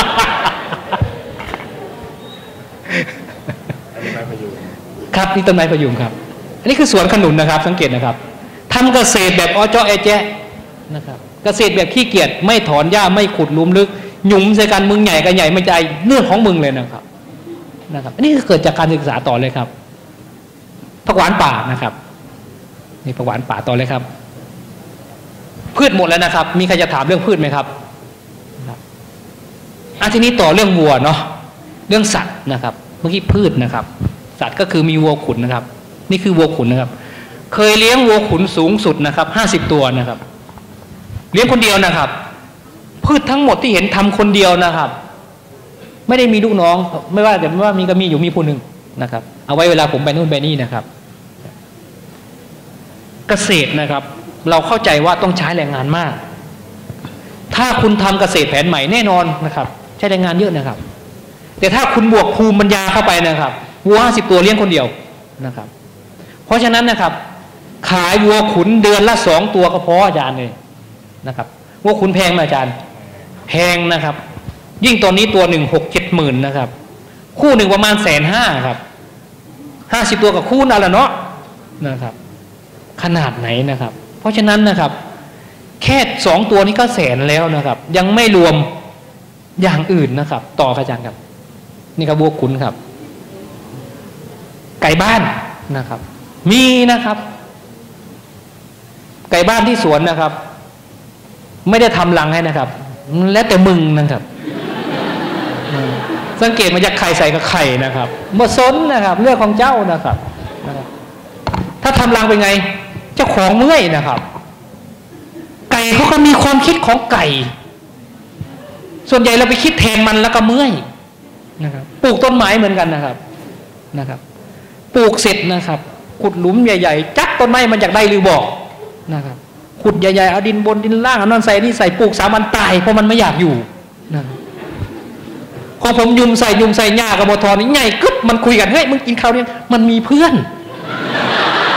ครับนี่ต้นไม้พยุงครับอันนี้คือสวนขนุนนะครับสังเกตนะครับทำเกษตรแบบอ้อจ้อแอแจ๊นะครับเกษตรแบบขี้เกียจไม่ถอนหญ้าไม่ขุดหลุมลึกหยุมใส่กันมึงใหญ่กันใหญ่ไม่ใจเรื่องของมึงเลยนะครับอันนี้เกิดจากการศึกษาต่อเลยครับผักหวานป่านะครับนี่ผักหวานป่าต่อเลยครับพืชหมดแล้วนะครับมีใครจะถามเรื่องพืชไหมครับทีนี้ต่อเรื่องวัวเนาะเรื่องสัตว์นะครับเมื่อกี้พืชนะครับสัตว์ก็คือมีวัวขุนนะครับนี่คือวัวขุนนะครับเคยเลี้ยงวัวขุนสูงสุดนะครับ50 ตัวนะครับเลี้ยงคนเดียวนะครับพืชทั้งหมดที่เห็นทำคนเดียวนะครับไม่ได้มีลูกน้องไม่ว่าแต่ว่ามีก็มีอยู่มีผู้หนึ่งนะครับเอาไว้เวลาผมไปนู่นไปนี่นะครับเกษตรนะครับเราเข้าใจว่าต้องใช้แรงงานมากถ้าคุณทำเกษตรแผนใหม่แน่นอนนะครับใช้แรงงานเยอะนะครับแต่ถ้าคุณบวกภูมิปัญญาเข้าไปนะครับวัว50 ตัวเลี้ยงคนเดียวนะครับเพราะฉะนั้นนะครับขายวัวขุนเดือนละ2 ตัวก็พออาจารย์เลยนะครับวัวขุนแพงไหมอาจารย์แพงนะครับยิ่งตัวนี้ตัว1 6-7 หมื่นนะครับคู่หนึ่งประมาณ150,000ครับ50 ตัวกับคู่นั่นแหละเนาะนะครับขนาดไหนนะครับเพราะฉะนั้นนะครับแค่2 ตัวนี้ก็100,000แล้วนะครับยังไม่รวมอย่างอื่นนะครับต่ออาจารย์ครับนี่ครับวัวขุนครับไก่บ้านนะครับมีนะครับไก่บ้านที่สวนนะครับไม่ได้ทำรังให้นะครับแล้วแต่มึงนะครับสังเกตมาจากไข่ใส่กับไข่นะครับหมดซนนะครับเรื่องของเจ้านะครับถ้าทำรังเป็นไงเจ้าของเมื่อยนะครับไก่เขาก็มีความคิดของไก่ส่วนใหญ่เราไปคิดแทนมันแล้วก็เมื่อยนะครับปลูกต้นไม้เหมือนกันนะครับปลูกเสร็จนะครับขุดหลุมใหญ่ๆจักต้นไม้มันอยากได้หรือบอกนะครับขุดใหญ่ๆเอาดินบนดินล่างเอานั่นใส่นี่ใส่ปลูก3 วันตายเพราะมันไม่อยากอยู่นะครับพอผมยุมใส่หญ้ากับบทอนี่ใหญ่กึ๊บมันคุยกันเฮ้ยมึงกินข้าวเนี่ยมันมีเพื่อน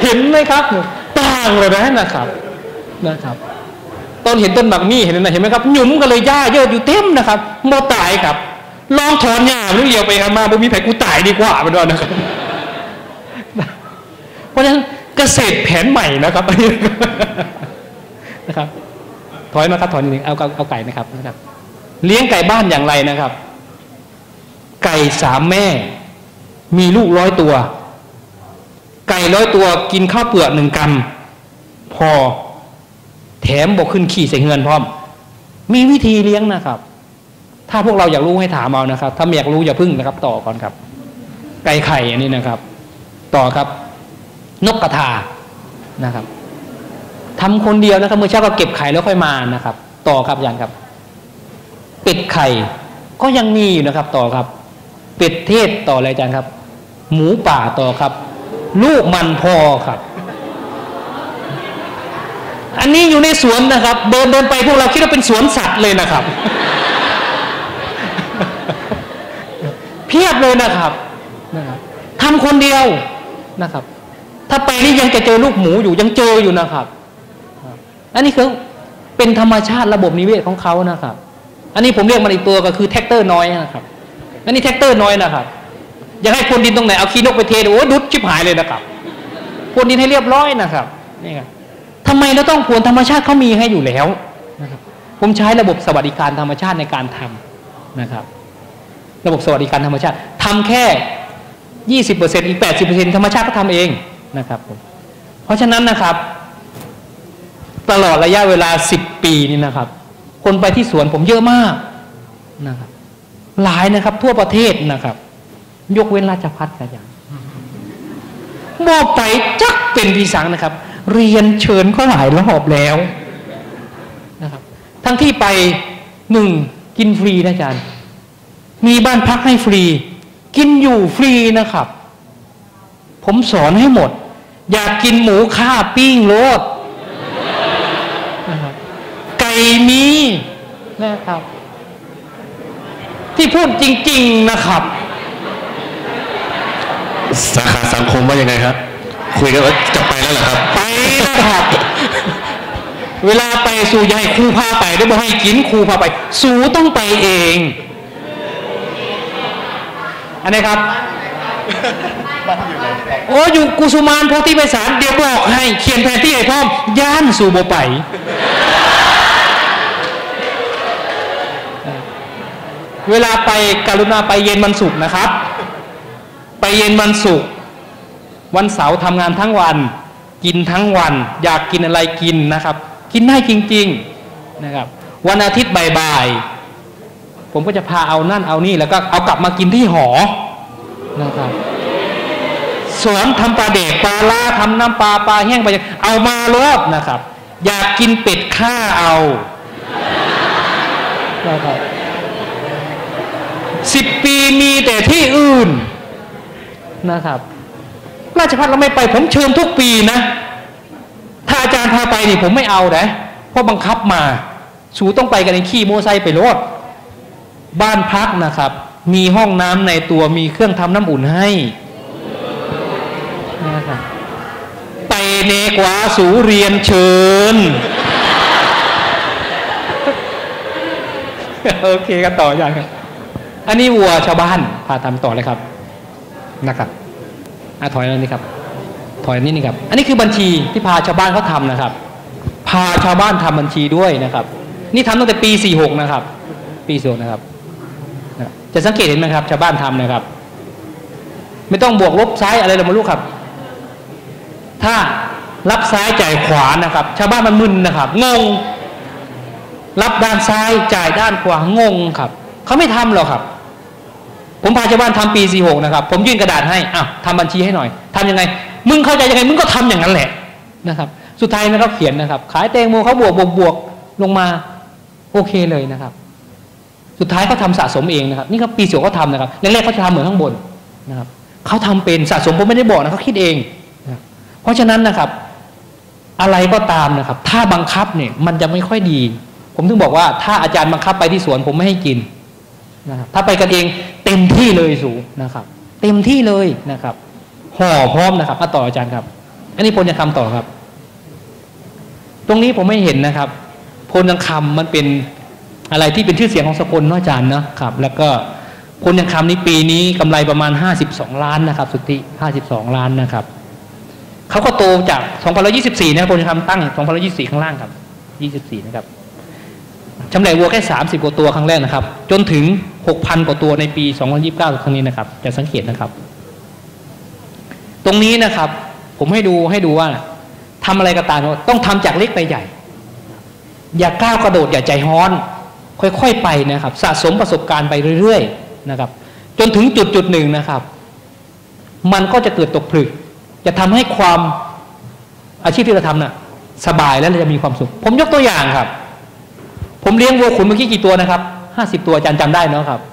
เห็นไหมครับต่างเลยนะครับตอนเห็นต้นหมากมี่เห็นไหมครับหยุ่มกันเลยหญ้าเยอะอยู่เต็มนะครับโมตายครับลองถอนหญ้าหรือเดียวไปครับมาบ่มีแผลกูตายดีกว่าเป็นว่านะครับเพราะฉะนั้นเกษตรแผนใหม่นะครับนะครับถอยมาครับถอยนิดนึงเอาไก่นะครับเลี้ยงไก่บ้านอย่างไรนะครับ ไก่3 แม่มีลูก100 ตัวไก่100 ตัวกินข้าวเปลือก1 กรัมพอแถมบอกขึ้นขี่ใส่เงินพร้อมมีวิธีเลี้ยงนะครับถ้าพวกเราอยากรู้ให้ถามเอานะครับถ้าไม่อยากรู้อย่าพึ่งนะครับต่อก่อนครับไก่ไข่อันนี้นะครับต่อครับนกกระทานะครับทำคนเดียวนะครับเมื่อเช้าก็เก็บไข่แล้วค่อยมานะครับต่อครับอาจารย์ครับเป็ดไข่ก็ยังมีอยู่นะครับต่อครับเป็ดเทศต่ออะไรอาจารย์ครับหมูป่าต่อครับลูกมันพอครับอันนี้อยู่ในสวนนะครับเดินไปพวกเราคิดว่าเป็นสวนสัตว์เลยนะครับเพียบเลยนะครับทำคนเดียวนะครับถ้าไปนี่ยังจะเจอลูกหมูอยู่ยังเจออยู่นะครับอันนี้คือเป็นธรรมชาติระบบนิเวศของเขานะครับอันนี้ผมเรียกมันอีกตัวก็คือแท็กเตอร์น้อยนะครับอันนี้แท็กเตอร์น้อยนะครับอยากให้พรวนดินตรงไหนเอาขี้นกไปเทโอ้ดุดชิบหายเลยนะครับพรวนดินให้เรียบร้อยนะครับนี่ครับทำไมเราต้องพรวนธรรมชาติเขามีให้อยู่แล้วนะครับผมใช้ระบบสวัสดิการธรรมชาติในการทำนะครับระบบสวัสดิการธรรมชาติทำแค่ 20% อีก 80% ธรรมชาติก็ทำเองนะครับผมเพราะฉะนั้นนะครับตลอดระยะเวลา10 ปีนี่นะครับคนไปที่สวนผมเยอะมากนะครับหลายนะครับทั่วประเทศนะครับยกเว้นราชภัฏกันอย่างมอบไปจักเป็นที่สังนะครับเรียนเชิญเขาหลายรอบแล้วนะครับทั้งที่ไป1กินฟรีนะอาจารย์มีบ้านพักให้ฟรีกินอยู่ฟรีนะครับผมสอนให้หมดอยากกินหมูข้าปิ้งโลดนะครับไก่มีนะครับที่พูดจริงๆนะครับสาขาสังคมว่ายังไงครับคุยกันว่าจะไปแล้วเหรอครับไปนะครับเวลาไปสู่ยายครูพาไปได้บอกให้กินครูพาไปสู่ต้องไปเองอันนี้ครับโอ้อยู่กุสุมานโพธิไพศาลเดี๋ยวบอกให้เขียนแผนที่ให้พร้อมย่านสู่โบไปเวลาไปกรุณาไปเย็นวันศุกร์นะครับไปเย็นวันศุกร์วันเสาร์ทำงานทั้งวันกินทั้งวันอยากกินอะไรกินนะครับกินได้จริงๆนะครับวันอาทิตย์บ่ายๆผมก็จะพาเอานั่นเอานี่แล้วก็เอากลับมากินที่หอนะครับสอนทำปลาเด็กปลาล่าทำน้ำปลาแห้งไปเอามาลบนะครับอยากกินเป็ดข้าเอานะครับ10 ปีมีแต่ที่อื่นนะครับราชภัฏเราไม่ไปผมเชิญทุกปีนะถ้าอาจารย์พาไปนี่ผมไม่เอานะเพราะบังคับมาสูต้องไปกันในขี่โมไซค์ไปรถบ้านพักนะครับมีห้องน้ำในตัวมีเครื่องทำน้ำอุ่นให้นะครับไปเนกวาสูเรียนเชิญโอเคกันต่ออย่างครับอันนี้วัวชาวบ้านพาทำต่อเลยครับนะครับถอยแล้วนี่ครับถอยนี่ครับอันนี้คือบัญชีที่พาชาวบ้านเขาทำนะครับพาชาวบ้านทำบัญชีด้วยนะครับนี่ทำตั้งแต่ปี46นะครับปี46นะครับจะสังเกตเห็นไหมครับชาวบ้านทำนะครับไม่ต้องบวกลบซ้ายอะไรเลยมาลูกครับถ้ารับซ้ายจ่ายขวานะครับชาวบ้านมันมึนนะครับงงรับด้านซ้ายจ่ายด้านขวางงครับเขาไม่ทำหรอกครับผมพาชาวบ้านทำปี46นะครับผมยื่นกระดาษให้ทำบัญชีให้หน่อยทำยังไงมึงเข้าใจยังไงมึงก็ทำอย่างนั้นแหละนะครับสุดท้ายนะครับเขียนนะครับขายแตงโมเขาบวกลงมาโอเคเลยนะครับสุดท้ายเขาทำสะสมเองนะครับนี่ครับปี46เขาทำนะครับแรกๆเขาจะทำเหมือนข้างบนนะครับเขาทำเป็นสะสมผมไม่ได้บอกนะเขาคิดเองนะเพราะฉะนั้นนะครับอะไรก็ตามนะครับถ้าบังคับเนี่ยมันจะไม่ค่อยดีผมถึงบอกว่าถ้าอาจารย์บังคับไปที่สวนผมไม่ให้กินนะครับถ้าไปกันเองเต็มที่เลยสูนะครับเต็มที่เลยนะครับห่อพร้อมนะครับมาต่ออาจารย์ครับอันนี้พลยังคำต่อครับตรงนี้ผมไม่เห็นนะครับพลยังคำมันเป็นอะไรที่เป็นชื่อเสียงของสกลเนาะอาจารย์เนาะครับแล้วก็พลยังคำนี้ปีนี้กำไรประมาณ52 ล้านนะครับสุทธิ52 ล้านนะครับเขาก็โตจาก2024นะพลยังคำตั้ง2024ข้างล่างครับ24นะครับชำแหละวัวแค่30 กว่าตัวครั้งแรกนะครับจนถึง 6,000 กว่าตัวในปี2029ครั้งนี้นะครับจะสังเกตนะครับตรงนี้นะครับผมให้ดูว่าทำอะไรก็ตามต้องทำจากเล็กไปใหญ่อย่าก้าวกระโดดอย่าใจฮ้อนค่อยๆไปนะครับสะสมประสบการณ์ไปเรื่อยๆนะครับจนถึงจุดหนึ่งนะครับมันก็จะเกิดตกผลึกจะทำให้ความอาชีพที่เราทำน่ะสบายและเราจะมีความสุขผมยกตัวอย่างครับผมเลี้ยงวัวขุนเมื่อกี้กี่ตัวนะครับ50 ตัวอาจารย์จำได้เนาะครับ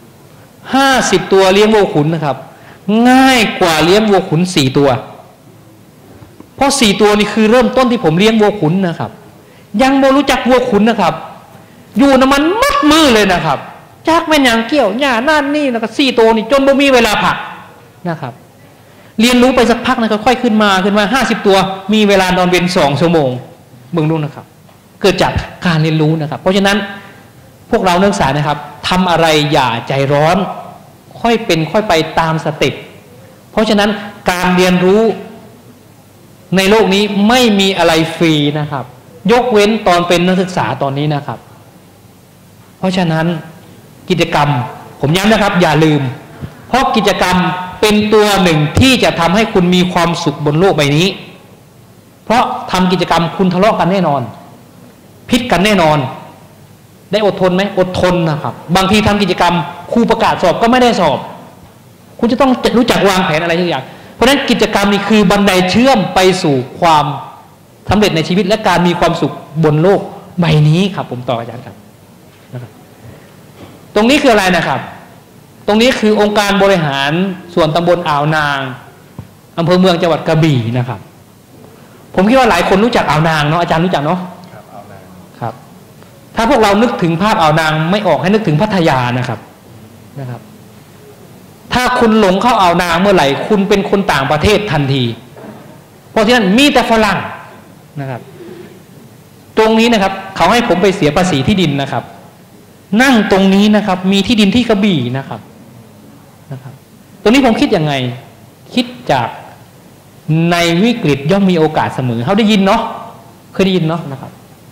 50 ตัวเลี้ยงวัวขุนนะครับง่ายกว่าเลี้ยงวัวขุน4 ตัวเพราะ4 ตัวนี่คือเริ่มต้นที่ผมเลี้ยงวัวขุนนะครับยังไม่รู้จักวัวขุนนะครับอยู่น้ำมันมัดมือเลยนะครับจากแม่นยางเกี่ยวหญ้านั่นนี่นะครับ4 ตัวนี่จนบ่มีเวลาพักนะครับเรียนรู้ไปสักพักนะค่อยๆขึ้นมา50 ตัวมีเวลานอนเว้น2 ชั่วโมงเบิ่งดูนะครับเกิดจากการเรียนรู้นะครับเพราะฉะนั้นพวกเรานักศึกษานะครับทำอะไรอย่าใจร้อนค่อยเป็นค่อยไปตามสเต็ปเพราะฉะนั้นการเรียนรู้ในโลกนี้ไม่มีอะไรฟรีนะครับยกเว้นตอนเป็นนักศึกษาตอนนี้นะครับเพราะฉะนั้นกิจกรรมผมย้ำนะครับอย่าลืมเพราะกิจกรรมเป็นตัวหนึ่งที่จะทำให้คุณมีความสุขบนโลกใบนี้เพราะทำกิจกรรมคุณทะเลาะกันแน่นอนพิษกันแน่นอนได้อดทนไหมอดทนนะครับบางทีทำกิจกรรมครูประกาศสอบก็ไม่ได้สอบคุณจะต้องรู้จักวางแผนอะไรทุกอย่างเพราะฉะนั้นกิจกรรมนี้คือบันไดเชื่อมไปสู่ความสำเร็จในชีวิตและการมีความสุขบนโลกใบนี้ครับผมต่ออาจารย์ครับนะครับตรงนี้คืออะไรนะครับตรงนี้คือองค์การบริหารส่วนตำบลอ่าวนางอำเภอเมืองจังหวัดกระบี่นะครับผมคิดว่าหลายคนรู้จักอ่าวนางเนาะอาจารย์รู้จักเนาะครับถ้าพวกเรานึกถึงภาพอ่าวนางไม่ออกให้นึกถึงพัทยานะครับถ้าคุณหลงเข้าอ่าวนางเมื่อไหร่คุณเป็นคนต่างประเทศทันทีเพราะฉะนั้นมีแต่ฝรั่งนะครับตรงนี้นะครับเขาให้ผมไปเสียภาษีที่ดินนะครับนั่งตรงนี้นะครับมีที่ดินที่กระบี่นะครับตรงนี้ผมคิดยังไงคิดจากในวิกฤตย่อมมีโอกาสเสมอเขาได้ยินเนาะเคยได้ยินเนาะนะครับ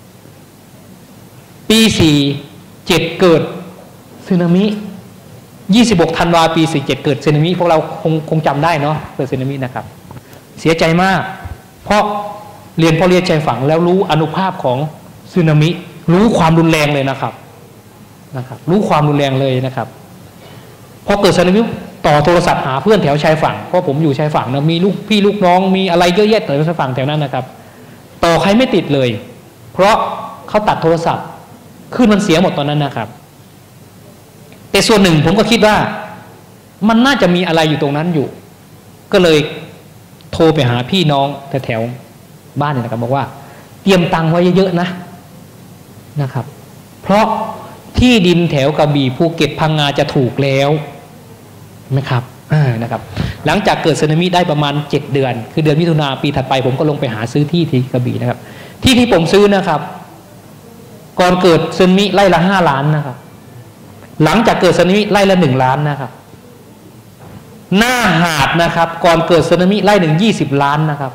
ปี47เกิดสึนามิ26 ธันวาคมปี47เกิดสึนามิพวกเราคงจำได้เนาะเกิดสึนามินะครับเสียใจมากเพราะเรียนชายฝั่งแล้วรู้อานุภาพของสึนามิรู้ความรุนแรงเลยนะครับรู้ความรุนแรงเลยนะครับพอเกิดสึนามิต่อโทรศัพท์หาเพื่อนแถวชายฝั่งเพราะผมอยู่ชายฝั่งนะมีลูกพี่ลูกน้องมีอะไรเยอะแยะแถวชายฝั่งแถวนั้นนะครับต่อใครไม่ติดเลยเพราะเขาตัดโทรศัพท์ขึ้นมันเสียหมดตอนนั้นนะครับแต่ส่วนหนึ่งผมก็คิดว่ามันน่าจะมีอะไรอยู่ตรงนั้นอยู่ก็เลยโทรไปหาพี่น้องแถวบ้านเนี่ยนะครับบอกว่าเตรียมตังค์ไว้เยอะๆนะครับเพราะที่ดินแถวกระบี่ภูเก็ตพังงาจะถูกแล้วนะครับนะครับหลังจากเกิดสึนามิได้ประมาณ7 เดือนคือเดือนมิถุนาปีถัดไปผมก็ลงไปหาซื้อที่กระบี่นะครับที่ผมซื้อนะครับก่อนเกิดสึนามิไร่ละ5 ล้านนะครับหลังจากเกิดสึนามิไร่ละ1 ล้านนะครับหน้าหาดนะครับก่อนเกิดสึนามิไร่หนึ่ง20 ล้านนะครับ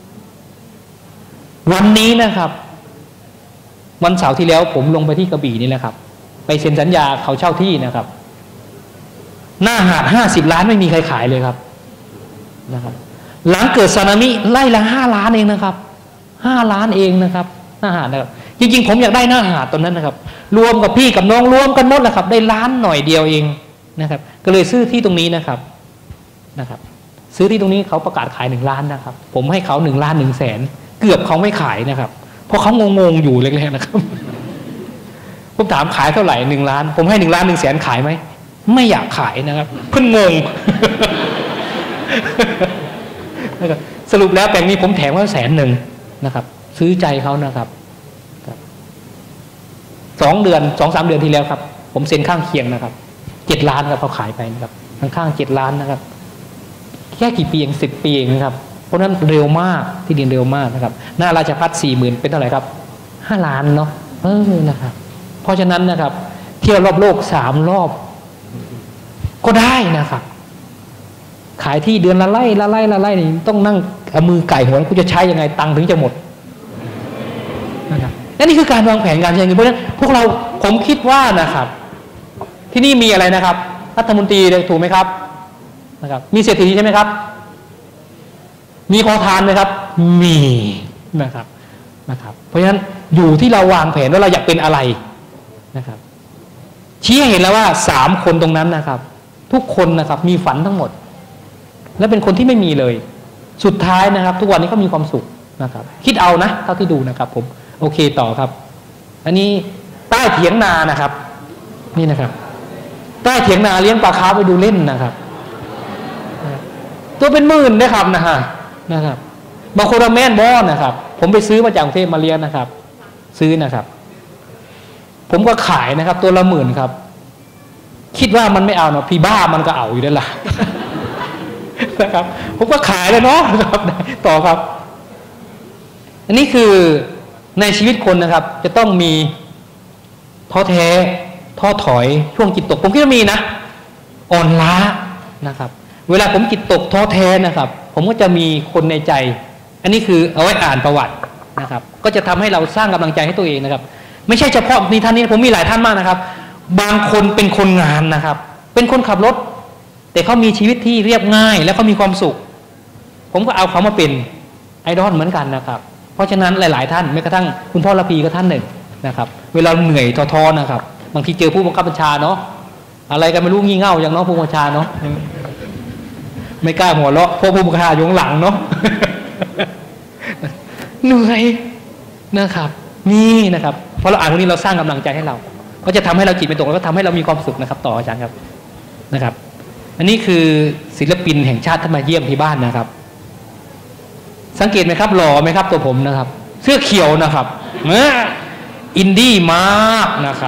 วันนี้นะครับวันเสาร์ที่แล้วผมลงไปที่กระบี่นี่แหละครับไปเซ็นสัญญาเขาเช่าที่นะครับหน้าหาด50 ล้านไม่มีใครขายเลยครับหลังเกิดสึนามิไร่ละ5 ล้านเองนะครับ5 ล้านเองนะครับหน้าหาดนะครับจริงๆผมอยากได้หน้าหาดตอนนั้นนะครับรวมกับพี่กับน้องรวมกันหมดแหละครับได้ล้านหน่อยเดียวเองนะครับก็เลยซื้อที่ตรงนี้นะครับซื้อที่ตรงนี้เขาประกาศขาย1 ล้านนะครับผมให้เขา1 ล้าน 1 แสนเกือบเขาไม่ขายนะครับเพราะเขางงๆอยู่เล็กๆนะครับผมถามขายเท่าไหร่1 ล้านผมให้1 ล้าน 1 แสนขายไหมไม่อยากขายนะครับเพิ่งงง สรุปแล้วแปลงนี้ผมแถมว่า100,000นะครับซื้อใจเขานะครับ2 เดือน 2-3 เดือนที่แล้วครับผมเซ็นข้างเคียงนะครับ7 ล้านครับเขาขายไปนะครับข้างๆ7 ล้านนะครับแค่กี่ปีเอง10 ปีเองนะครับเพราะนั้นเร็วมากที่ดินเร็วมากนะครับหน้าราชภัฏ40,000เป็นเท่าไหร่ครับ5 ล้านเนาะนะครับเพราะฉะนั้นนะครับเที่ยวรอบโลก3 รอบก็ได้นะครับขายที่เดือนละไร่นี่ต้องนั่งเอามือไก่หัวกูจะใช้ยังไงตังค์ถึงจะหมดนะครับนี่คือการวางแผนการใช้เงินเพราะฉะนั้นพวกเราผมคิดว่านะครับที่นี่มีอะไรนะครับรัฐมนตรีถูกไหมครับนะครับมีเศรษฐีใช่ไหมครับมีขอทานไหมครับมีนะครับเพราะฉะนั้นอยู่ที่เราวางแผนว่าเราอยากเป็นอะไรนะครับชี้ให้เห็นแล้วว่า3 คนตรงนั้นนะครับทุกคนนะครับมีฝันทั้งหมดและเป็นคนที่ไม่มีเลยสุดท้ายนะครับทุกวันนี้เขามีความสุขนะครับคิดเอานะเท่าที่ดูนะครับผมโอเคต่อครับอันนี้ใต้เถียงนานะครับนี่นะครับใต้เถียงนาเลี้ยงปลาคาร์ฟไปดูเล่นนะครับตัวเป็นหมื่นนะครับนะครับบางคนแม่นบอนะครับผมไปซื้อมาจากกรุงเทพมาเลี้ยงนะครับซื้อนะครับผมก็ขายนะครับตัวละ10,000ครับคิดว่ามันไม่เอาเนาะพี่บ้ามันก็เอาอยู่นั่นแหละนะครับผมก็ขายเลยเนาะครับต่อครับอันนี้คือในชีวิตคนนะครับจะต้องมีท้อแท้ท้อถอยช่วงจิตตกผมคิดว่ามีนะอ่อนล้านะครับเวลาผมจิตตกท้อแท้นะครับผมก็จะมีคนในใจอันนี้คือเอาไว้อ่านประวัตินะครับก็จะทำให้เราสร้างกำลังใจให้ตัวเองนะครับไม่ใช่เฉพาะมีท่านนี้ผมมีหลายท่านมากนะครับบางคนเป็นคนงานนะครับเป็นคนขับรถแต่เขามีชีวิตที่เรียบง่ายและเขามีความสุขผมก็เอาเขามาเป็นไอดอลเหมือนกันนะครับเพราะฉะนั้นหลายๆท่านแม้กระทั่งคุณพ่อละพีก็ท่านหนึ่งนะครับเวลาเหนื่อยท้อๆนะครับบางทีเจอผู้บังคับบัญชาเนาะอะไรกันไม่รู้งี่เง่าอย่างน้องผู้บัญชาเนาะไม่กล้าหัวเราะเพราะผู้บังคับบัญชาอยู่ข้างหลังเนาะเหนื่อยนะครับนี่นะครับเพราะเราอ่านพวกนี้เราสร้างกำลังใจให้เราก็จะทำให้เราจิตเป็นตกแล้วก็ทำให้เรามีความสุขนะครับต่ออาจารย์ครับนะครับอันนี้คือศิลปินแห่งชาติท่านมาเยี่ยมที่บ้านนะครับสังเกตไหมครับหล่อไหมครับตัวผมนะครับเสื้อเขียวนะครับอินดี้มากนะครับ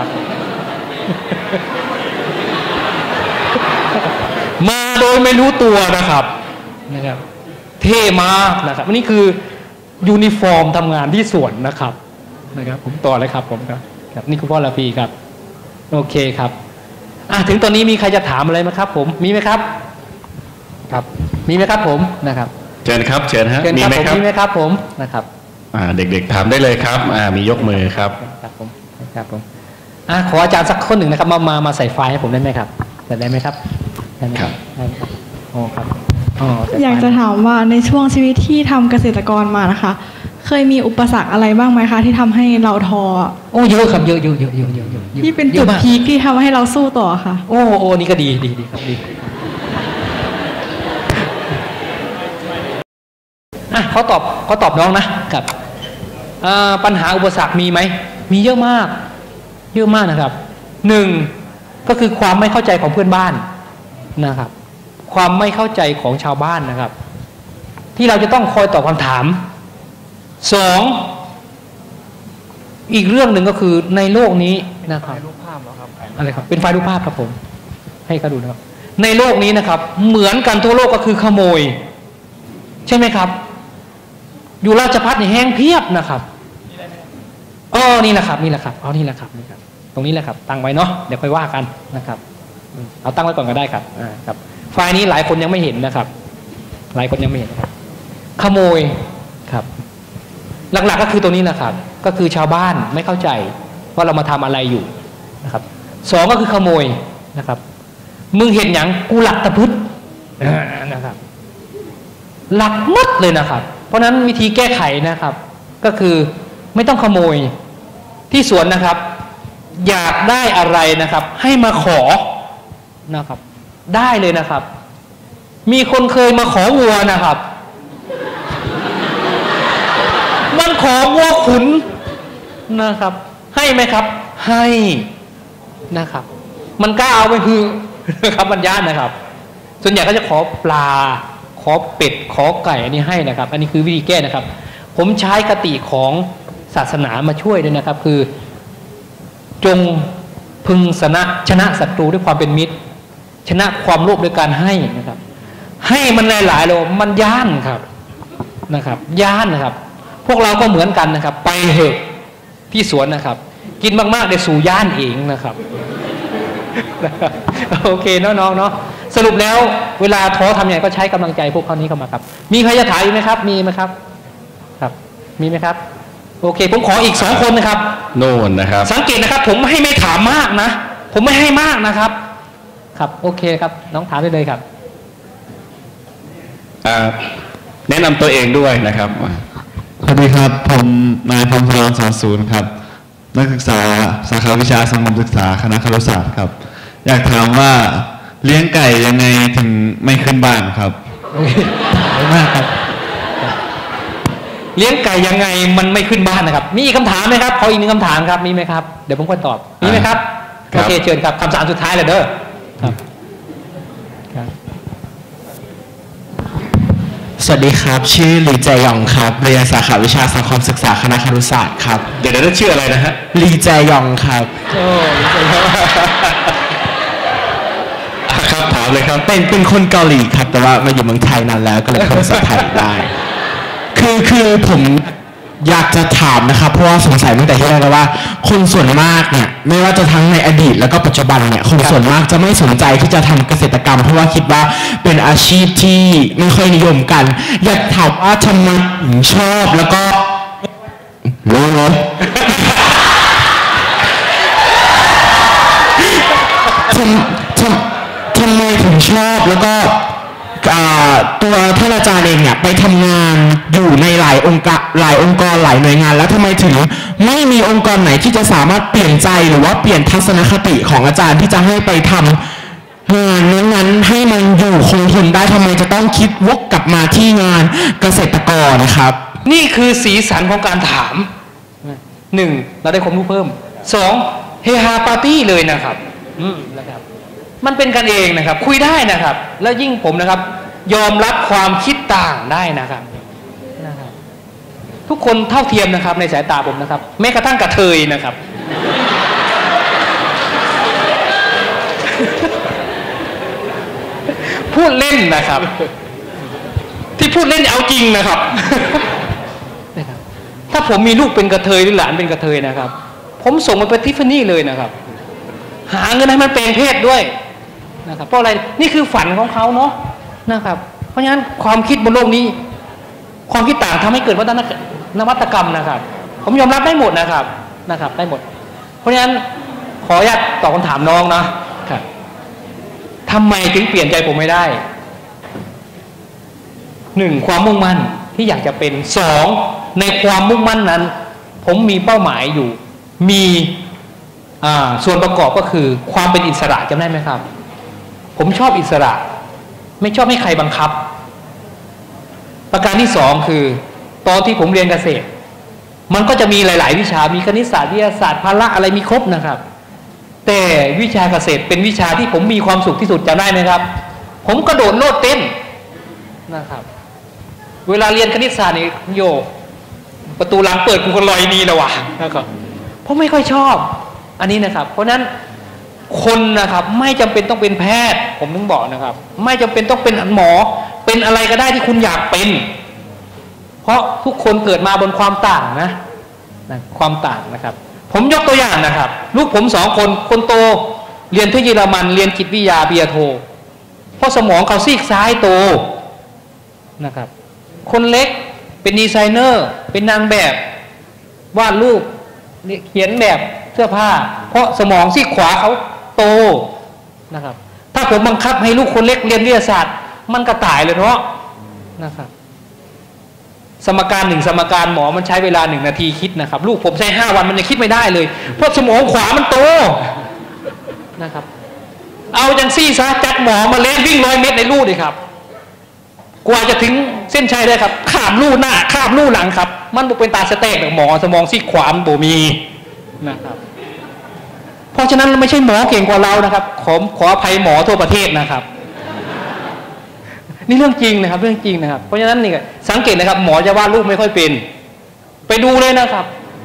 มาโดยไม่รู้ตัวนะครับเท่มากนะครับอันนี้คือยูนิฟอร์มทำงานที่สวนนะครับผมต่อเลยครับผมครับนี่คุณพ่อละพีครับโอเคครับถึงตอนนี้มีใครจะถามอะไรไหมครับผมมีไหมครับครับมีไหมครับผมนะครับเชิญครับเชิญฮะมีไหมครับผมนะครับเด็กๆถามได้เลยครับมียกมือครับครับผมขออาจารย์สักคนหนึ่งนะครับมาใส่ไฟให้ผมได้ไหมครับได้ไหมครับได้ครับอ๋อครับอยากจะถามว่าในช่วงชีวิตที่ทำเกษตรกรมานะคะเคยมีอุปสรรคอะไรบ้างไหมคะที่ทำให้เราท้อเยอะครับเยอะที่เป็นจุดพีคที่ทำให้เราสู้ต่อค่ะนี่ก็ดีครับดีเขาตอบน้องนะครับปัญหาอุปสรรคมีไหมมีเยอะมากนะครับ1ก็คือความไม่เข้าใจของเพื่อนบ้านนะครับความไม่เข้าใจของชาวบ้านนะครับที่เราจะต้องคอยตอบคำถาม2อีกเรื่องหนึ่งก็คือในโลกนี้นะครับอะไรครับเป็นไฟล์รูปภาพครับผมให้เขาดูนะครับในโลกนี้นะครับเหมือนกันทั่วโลกก็คือขโมยใช่ไหมครับอยู่ราชภัฏในแห้งเพียบนะครับนี่แหละครับนี่แหละครับตรงนี้แหละครับตั้งไว้เนาะเดี๋ยวค่อยว่ากันนะครับเอาตั้งไว้ก่อนก็ได้ครับครับไฟล์นี้หลายคนยังไม่เห็นนะครับหลายคนยังไม่เห็นครับขโมยครับหลักๆก็คือตัวนี้นะครับก็คือชาวบ้านไม่เข้าใจว่าเรามาทำอะไรอยู่นะครับ2ก็คือขโมยนะครับมึงเห็นอย่างกูหลักตะพึดนะครับหลักมัดเลยนะครับเพราะนั้นวิธีแก้ไขนะครับก็คือไม่ต้องขโมยที่สวนนะครับอยากได้อะไรนะครับให้มาขอนะครับได้เลยนะครับมีคนเคยมาขอวัวนะครับมันขอวัวขุนนะครับให้ไหมครับให้นะครับมันกล้าเอาไปคือนะครับมันย่านนะครับส่วนใหญ่ก็จะขอปลาขอเป็ดขอไก่อันนี้ให้นะครับอันนี้คือวิธีแก้นะครับผมใช้คติของศาสนามาช่วยด้วยนะครับคือจงพึงชนะศัตรูด้วยความเป็นมิตรชนะความโลภด้วยการให้นะครับให้มันหลายๆโลมันย่านครับนะครับย่านนะครับพวกเราก็เหมือนกันนะครับไปเหอะที่สวนนะครับกินมากๆเดี๋ยวสู่ย่านเองนะครับ โอเคเนาะน้องเนาะสรุปแล้วเวลาท้อทำยังไงก็ใช้กำลังใจพวกเขานี้เข้ามาครับมีใครจะถามอีกไหมครับมีไหมครับครับมีไหมครับโอเคผมขออีก2 คนนะครับโน่นนะครับสังเกตนะครับผมไม่ถามมากนะผมไม่ให้มากนะครับครับโอเคครับน้องถามได้เลยครับแนะนำตัวเองด้วยนะครับสวัสดีครับผมนายพงศธร สอนศูนย์ครับนักศึกษาสาขาวิชาสังคมศึกษาคณะครุศาสตร์ครับอยากถามว่าเลี้ยงไก่ยังไงถึงไม่ขึ้นบ้านครับดีมากครับเลี้ยงไก่ยังไงมันไม่ขึ้นบ้านนะครับมีอีกคำถามไหมครับขออีก1 คำถามครับมีไหมครับเดี๋ยวผมค่อยตอบมีไหมครับโอเคเชิญครับคำถามสุดท้ายเลยเด้อครับสวัสดีครับชื่อลีแจยองครับเรียนสาขาวิชาสังคมศึกษาคณะครุศาสตร์ครับเดี๋ยวชื่ออะไรนะฮะลีแจยองครับครับถามเลยครับเป็นคนเกาหลีครับแต่ว่ามาอยู่เมืองไทยนานแล้วก็เลยพูดภาษาไทยได้คือผมอยากจะถามนะครับเพราะว่าสงสัยตั้งแต่ที่แรกแล้วว่าคนส่วนมากเนี่ยไม่ว่าจะทั้งในอดีตแล้วก็ปัจจุบันเนี่ยคนส่วนมากจะไม่สนใจที่จะทำเกษตรกรรมเพราะว่าคิดว่าเป็นอาชีพที่ไม่ค่อยนิยมกันอยากถามว่าทำไมถึงชอบแล้วก็ทำไมถึงชอบแล้วก็ตัวท่านอาจารย์เองเนี่ยไปทำงานอยู่ในหลายองค์กรหลายหน่วยงานแล้วทำไมถึงไม่มีองค์กรไหนที่จะสามารถเปลี่ยนใจหรือว่าเปลี่ยนทัศนคติของอาจารย์ที่จะให้ไปทำงานนั้นให้มันอยู่คงทนได้ทำไมจะต้องคิดวกกลับมาที่งานเกษตรกรนะครับนี่คือสีสันของการถาม1เราได้ความรู้เพิ่ม2เฮฮาปาร์ตี้เลยนะครับนะครับมันเป็นกันเองนะครับคุยได้นะครับแล้วยิ่งผมนะครับยอมรับความคิดต่างได้นะครับทุกคนเท่าเทียมนะครับในสายตาผมนะครับแม้กระทั่งกระเทยนะครับ พูดเล่นนะครับที่พูดเล่นเอาจริงนะครับถ้าผมมีลูกเป็นกระเทยหรือหลานเป็นกระเทยนะครับผมส่งมันไปทิฟฟานี่เลยนะครับหาเงินให้มันแปลงเพศด้วยนะครับเพราะอะไรนี่คือฝันของเขาเนาะนะครับเพราะฉะนั้นความคิดบนโลกนี้ความคิดต่างทำให้เกิดนวัตกรรมนะครับผมยอมรับได้หมดนะครับได้หมดเพราะฉะนั้นขออนุญาตตอบคำถามน้องนะครับทำไมถึงเปลี่ยนใจผมไม่ได้1ความมุ่งมั่นที่อยากจะเป็น2ในความมุ่งมั่นนั้นผมมีเป้าหมายอยู่มีส่วนประกอบก็คือความเป็นอิสระจำได้ไหมครับผมชอบอิสระไม่ชอบให้ใครบังคับประการที่2คือตอนที่ผมเรียนเกษตรมันก็จะมีหลายๆวิชามีคณิตศาสตร์วิทยาศาสตร์พละอะไรมีครบนะครับแต่วิชาเกษตรเป็นวิชาที่ผมมีความสุขที่สุดจำได้ไหมครับผมกระโดดโลดเต้นนะครับเวลาเรียนคณิตศาสตร์นี่โยประตูหลังเปิดกูก็ลอยนี่แล้ววะนะครับเพราะไม่ค่อยชอบอันนี้นะครับเพราะนั้นคนนะครับไม่จำเป็นต้องเป็นแพทย์ผมถึงบอกนะครับไม่จำเป็นต้องเป็นหมอเป็นอะไรก็ได้ที่คุณอยากเป็นเพราะทุกคนเกิดมาบนความต่างนะความต่างนะครับผมยกตัวอย่างนะครับลูกผม2 คนคนโตเรียนที่เยอรมันเรียนจิตวิทยาปริญญาโทเพราะสมองเขาซีกซ้ายโตนะครับคนเล็กเป็นดีไซเนอร์เป็นนางแบบวาดรูปเขียนแบบเสื้อผ้าเพราะสมองซีกขวาเขาโตนะครับถ้าผมบังคับให้ลูกคนเล็กเรียนวิทยาศาสตร์มันก็ตายเลยเนาะนะครับสมการ1สมการหมอมันใช้เวลา1 นาทีคิดนะครับลูกผมใช้5 วันมันยังคิดไม่ได้เลยเพราะสมองขวามันโตนะครับเอาจังซี่ซะจัดหมอมาเล่นวิ่ง100 เมตรในลู่เลยครับกว่าจะถึงเส้นชัยได้ครับข้ามลู่หน้าข้ามลู่หลังครับมันบุเป็นตาสเต็กหมอสมองซีกขวามันโบมีนะครับเพราะฉะนั้นไม่ใช่หมอเก่งกว่าเรานะครับขออภัยหมอทั่วประเทศนะครับนี่เรื่องจริงนะครับเรื่องจริงนะครับเพราะฉะนั้นนี่สังเกตนะครับหมอจะวาดรูปไม่ค่อยเป็นไปดูเลยนะครับ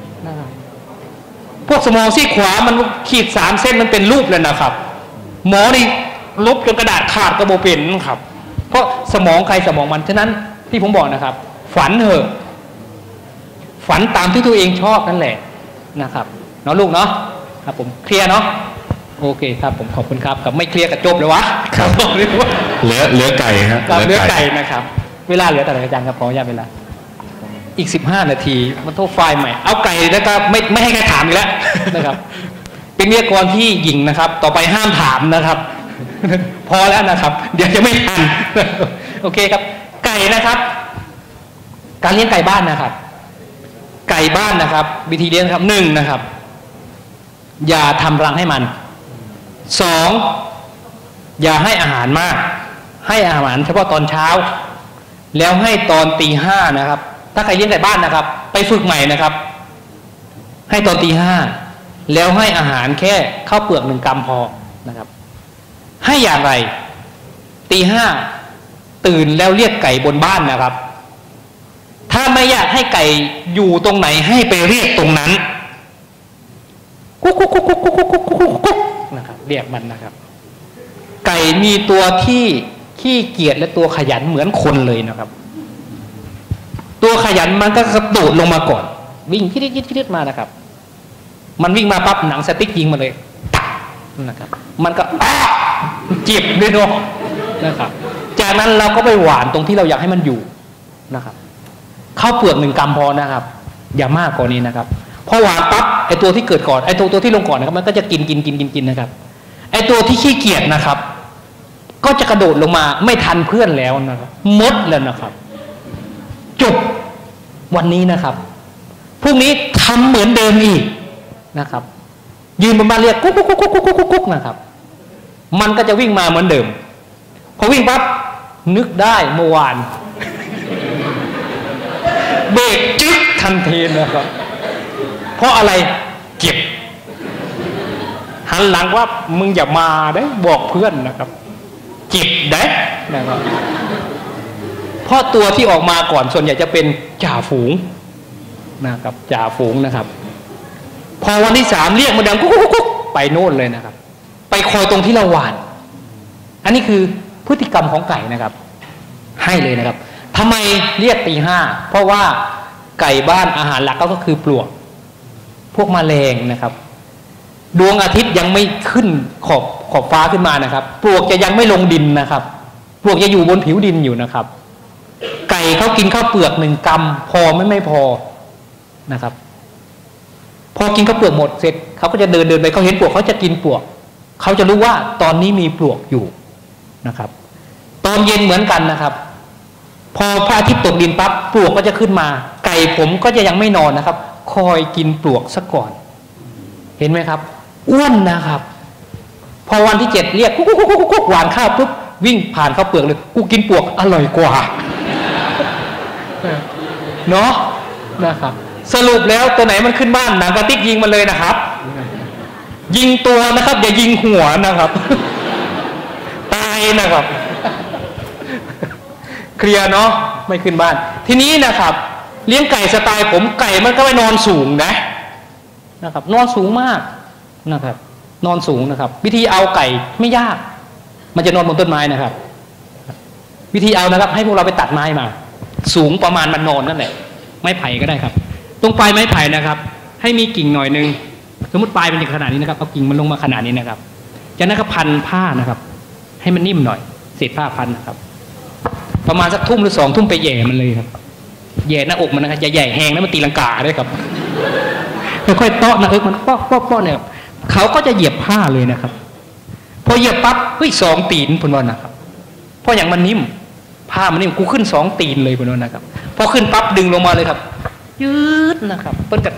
พวกสมองซีกขวามันขีด3 เส้นมันเป็นรูปเลยนะครับหมอนี่ลบจนกระดาษขาดกระโบเป็นครับเพราะสมองใครสมองมันฉะนั้นที่ผมบอกนะครับฝันเถอะฝันตามที่ตัวเองชอบนั่นแหละนะครับเนาะลูกเนาะครับผมเคลียร์เนาะโอเคครับผมขอบคุณครับกับไม่เคลียร์กับจบเลยวะครับ เหลือไก่ครับกับเหลือไก่นะครับเวลาเหลือแต่ไหนอาจารย์ครับขออนุญาตเวลาอีก15 นาทีมันโทษไฟล์ใหม่เอาไก่แล้วก็ไม่ให้ใครถามอีกแล้วนะครับเป็นวิทยากรที่หญิงนะครับต่อไปห้ามถามนะครับ พอแล้วนะครับเดี๋ยวจะไม่ทัน โอเคครับไก่นะครับการเลี้ยงไก่บ้านนะครับไก่บ้านนะครับวิธีเลี้ยงครับ1นะครับอย่าทำรังให้มัน2อย่าให้อาหารมากให้อาหารเฉพาะตอนเช้าแล้วให้ตอนตี 5นะครับถ้าใครเลี้ยงไก่บ้านนะครับไปฝึกใหม่นะครับให้ตอนตี 5แล้วให้อาหารแค่ข้าวเปลือก1 กรัมพอนะครับให้อย่างไรตี 5ตื่นแล้วเรียกไก่บนบ้านนะครับถ้าไม่อยากให้ไก่อยู่ตรงไหนให้ไปเรียกตรงนั้นกุ๊กกุ๊กกุ๊กกุ๊กกุ๊กกุ๊กกุ๊กกุ๊กนะครับเรียกมันนะครับไก่มีตัวที่ขี้เกียจและตัวขยันเหมือนคนเลยนะครับตัวขยันมันก็กระโดดลงมาก่อนวิ่งคิดมานะครับมันวิ่งมาปั๊บหนังสติ๊กยิงมาเลยนะครับมันก็เจ็บด้วยเนาะนะครับจากนั้นเราก็ไปหวานตรงที่เราอยากให้มันอยู่นะครับข้าวเปลือก1 กรัมพอนะครับอย่ามากกว่านี้นะครับพอหวานปั๊บไอตัวที่เกิดก่อนไอตัวที่ลงก่อนนะครับมันก็จะกินนะครับไอตัวที่ขี้เกียจนะครับก็จะกระโดดลงมาไม่ทันเพื่อนแล้วนะครับมดแล้วนะครับจบวันนี้นะครับพรุ่งนี้ทำเหมือนเดิมอีกนะครับยืนบนบ้านเรียกกุ๊กกุ๊กกุ๊กกุ๊กกุ๊กกุ๊กนะครับมันก็จะวิ่งมาเหมือนเดิมพอวิ่งปั๊บนึกได้เมื่อวานเบรกจึ๊กทันทีนะครับเพราะอะไรเก็บหันหลังว่ามึงอย่ามาได้บอกเพื่อนนะครับเก็บได้นะครับเพราะตัวที่ออกมาก่อนส่วนใหญ่จะเป็นจ่าฝูงนะครับจ่าฝูงนะครับพอวันที่3เรียกมาดังกุ๊กกุ๊กกุ๊กไปโน่นเลยนะครับไปคอยตรงที่เราหวานอันนี้คือพฤติกรรมของไก่นะครับให้เลยนะครับทำไมเรียกตี 5เพราะว่าไก่บ้านอาหารหลักก็คือปลวกพวกแมลงนะครับดวงอาทิตย์ยังไม่ขึ้นขอบฟ้าขึ้นมานะครับปลวกจะยังไม่ลงดินนะครับปลวกจะอยู่บนผิวดินอยู่นะครับไก่เขากินข้าวเปลือก1 กรัมพอไม่พอนะครับพอกินข้าวเปลือกหมดเสร็จเขาก็จะเดินไปเขาเห็นปลวกเขาจะกินปลวกเขาจะรู้ว่าตอนนี้มีปลวกอยู่นะครับตอนเย็นเหมือนกันนะครับพอพระอาทิตย์ตกดินปั๊บปลวกก็จะขึ้นมาไก่ผมก็จะยังไม่นอนนะครับคอยกินปลวกซะก่อนเห็นไหมครับอ้วนนะครับพอวันที่7เรียกกุ๊กกุ๊กกุ๊กกุ๊กหวานข้าวปุ๊บวิ่งผ่านข้าวเปลือกเลยกูกินปลวกอร่อยกว่าเนาะนะครับสรุปแล้วตัวไหนมันขึ้นบ้านหนังกระติกยิงมันเลยนะครับยิงตัวนะครับอย่ายิงหัวนะครับตายนะครับเคลียร์เนาะไม่ขึ้นบ้านทีนี้นะครับเลี้ยงไก่สไตล์ผมไก่มันก็ไปนอนสูงนะครับนอนสูงมากนะครับนอนสูงนะครับวิธีเอาไก่ไม่ยากมันจะนอนบนต้นไม้นะครับวิธีเอานะครับให้พวกเราไปตัดไม้มาสูงประมาณมันนอนนั่นแหละไม้ไผ่ก็ได้ครับตรงปลายไม้ไผ่นะครับให้มีกิ่งหน่อยนึงสมมติปลายเป็นขนาดนี้นะครับเอากิ่งมันลงมาขนาดนี้นะครับจากนั้นก็พันผ้านะครับให้มันนิ่มหน่อยเศษผ้าพันนะครับประมาณสักทุ่มหรือ2 ทุ่มไปแย่มันเลยครับแย่หน้าอกมันนะครับอย่าแย่แหงแล้วมันตีลังกาด้วยครับค่อยๆเตาะหน้าอกมันป้อเนี่ยเขาก็จะเหยียบผ้าเลยนะครับพอเหยียบปั๊บเฮ้ย2 ตีนพนวันนะครับเพราะอย่างมันนิ่มผ้ามันนิ่มกูขึ้น2 ตีนเลยพนวันนะครับพอขึ้นปั๊บดึงลงมาเลยครับยืดนะครับเปิ้ลกัด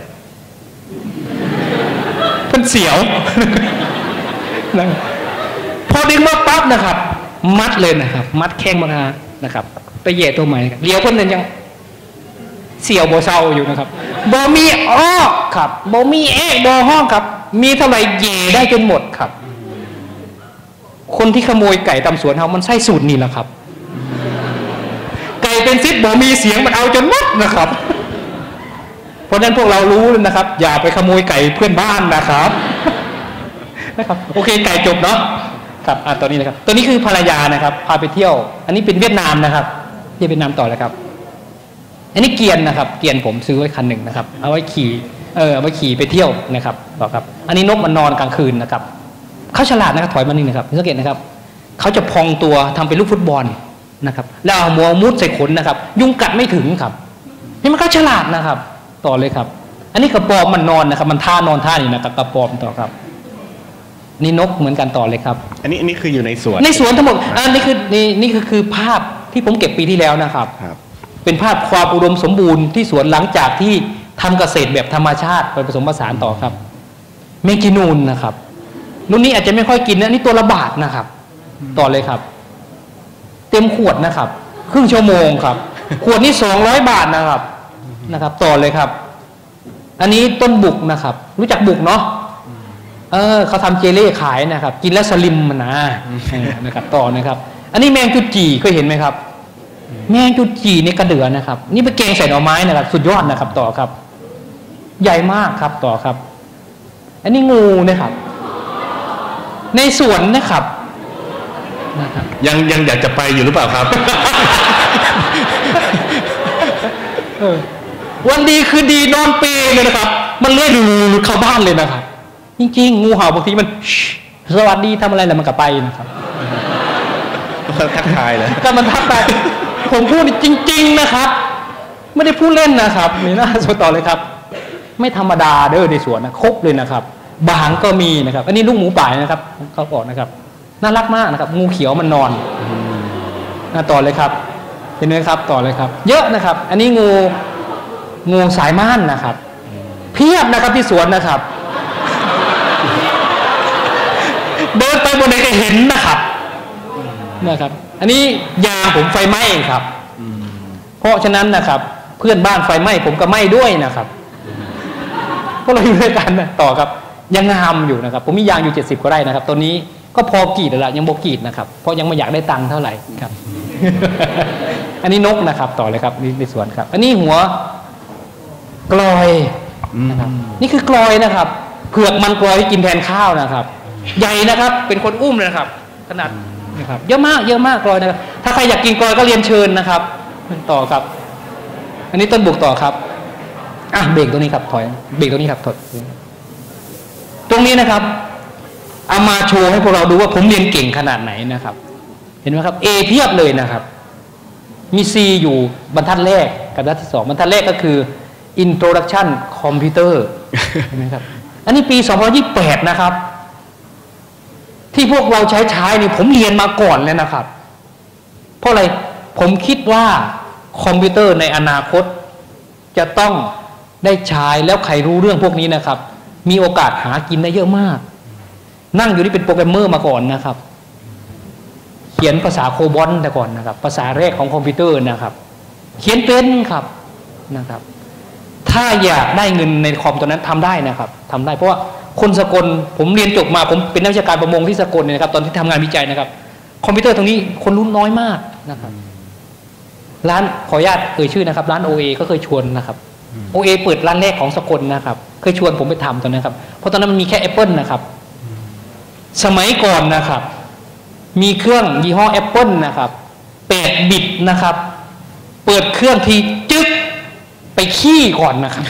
เปิ้ลเสียวนะพอดึงมาปั๊บนะครับมัดเลยนะครับมัดแข้งมานะครับไปแย่ตัวใหม่ครับเลี้ยวคนนึงยังเสียวโบเซาอยู่นะครับบอมีอ้อครับบอมีเอ๊ะบอห้องครับมีเท่าไหร่แย่ได้จนหมดครับคนที่ขโมยไก่ตามสวนเขามันใช่สูตรนี่แหละครับไก่เป็นซิปบอมีเสียงมันเอาจนหมดนะครับเพราะฉะนั้นพวกเรารู้นะครับอย่าไปขโมยไก่เพื่อนบ้านนะครับโอเคไก่จบเนาะครับตอนนี้นะครับตัวนี้คือภรรยานะครับพาไปเที่ยวอันนี้เป็นเวียดนามนะครับที่เวียดนามต่อแล้วครับอันนี้เกียร์นะครับเกียร์ผมซื้อไว้คันหนึ่งนะครับเอาไว้ขี่เอาไว้ขี่ไปเที่ยวนะครับต่อครับอันนี้นกมันนอนกลางคืนนะครับเขาฉลาดนะครับถอยมานี่นะครับสังเกตนะครับเขาจะพองตัวทำเป็นลูกฟุตบอลนะครับแล้วเอาหัวมุดใส่ขนนะครับยุงกัดไม่ถึงครับนี่มันก็ฉลาดนะครับต่อเลยครับอันนี้กระปอมมันนอนนะครับมันท่านอนท่านี่นะครับกระปอมต่อครับนี่นกเหมือนกันต่อเลยครับอันนี้คืออยู่ในสวนทั้งหมดอันนี้คือภาพที่ผมเก็บปีที่แล้วนะครับเป็นภาพความอุดมสมบูรณ์ที่สวนหลังจากที่ทำเกษตรแบบธรรมชาติไปผสมผสานต่อครับแมงจีนูนนะครับรุ่นนี้อาจจะไม่ค่อยกินนะนี่ตัวละบาทนะครับต่อเลยครับเต็มขวดนะครับครึ่งชั่วโมงครับขวดนี้200 บาทนะครับต่อเลยครับอันนี้ต้นบุกนะครับรู้จักบุกเนาะเขาทำเจเล่ขายนะครับกินแล้วสลิมมันนะครับต่อนะครับอันนี้แมงจุดจีเคยเห็นไหมครับแมงจุดจีในกระเดือนะครับนี่เป็นแกงใส่หน่อไม้นะครับสุดยอดนะครับต่อครับใหญ่มากครับต่อครับอันนี้งูนะครับในสวนนะครับยังอยากจะไปอยู่หรือเปล่าครับวันดีคือดีนอนเปเลยนะครับมันเลื่อยเข้าบ้านเลยนะครับจริงๆงูเห่าบางทีมันสวัสดีทำอะไรแล้วมันก็ไปนะครับทักทายเลยก็มันทักทายผมพูดจริงๆนะครับไม่ได้พูดเล่นนะครับนี่นะส่วนต่อเลยครับไม่ธรรมดาเด้อในสวนนะครบเลยนะครับบางก็มีนะครับอันนี้ลูกหมูป่านะครับเขาบอกนะครับน่ารักมากนะครับงูเขียวมันนอนต่อเลยครับเห็นไหมครับต่อเลยครับเยอะนะครับอันนี้งูสายม่านนะครับเพียบนะครับที่สวนนะครับเดินไปบนไหนก็เห็นนะครับอันนี้ยางผมไฟไหม้ครับเพราะฉะนั้นนะครับเพื่อนบ้านไฟไหม้ผมก็ไหม้ด้วยนะครับเพราะเราอยู่ด้วยกันนะต่อครับยังงามอยู่นะครับผมมียางอยู่70 กว่าไร่นะครับตัวนี้ก็พอกรีดแล้วยังโบกรีดนะครับเพราะยังไม่อยากได้ตังค์เท่าไหร่ครับ อันนี้นกนะครับต่อเลยครับในสวนครับอันนี้หัวกลอยนะครับนี่คือกลอยนะครับเผือกมันกลอยที่กินแทนข้าวนะครับใหญ่นะครับเป็นคนอุ้มเลยนะครับขนาดนะครับเยอะมากกลอยนะครับถ้าใครอยากกินกลอยก็เรียนเชิญนะครับต่อครับอันนี้ต้นบุกต่อครับเบรกตรงนี้ครับถอยเบรกตรงนี้ครับถอยตรงนี้นะครับเอามาโชว์ให้พวกเราดูว่าผมเรียนเก่งขนาดไหนนะครับเห็นไหมครับ A เพียบเลยนะครับมี C อยู่บรรทัดแรกกับบรรทัดที่2บรรทัดแรกก็คือ Introduction Computer เห็นไหมครับอันนี้ปี2028นะครับที่พวกเราใช้นี่ผมเรียนมาก่อนเลยนะครับเพราะอะไรผมคิดว่าคอมพิวเตอร์ในอนาคตจะต้องได้ใช้แล้วใครรู้เรื่องพวกนี้นะครับมีโอกาสหากินได้เยอะมากนั่งอยู่นี่เป็นโปรแกรมเมอร์มาก่อนนะครับเขียนภาษาโคบอลแต่ก่อนนะครับภาษาแรกของคอมพิวเตอร์นะครับเขียนเป็นครับนะครับถ้าอยากได้เงินในคอมตัวนั้นทำได้นะครับทำได้เพราะว่าคนสกลผมเรียนจบมาผมเป็นนักวิชาการประมงที่สกลเนี่ยนะครับตอนที่ทำงานวิจัยนะครับคอมพิวเตอร์ตรงนี้คนรุ่นน้อยมากนะครับร้านขออนุญาตชื่อนะครับร้าน OA ก็เคยชวนนะครับ OA เปิดร้านแรกของสกลนะครับเคยชวนผมไปทำตอนนั้นครับเพราะตอนนั้นมันมีแค่ Apple นะครับสมัยก่อนนะครับมีเครื่องยี่ห้อ Apple นะครับ8 บิตนะครับเปิดเครื่องทีจึ๊กไปขี้ก่อนนะครับ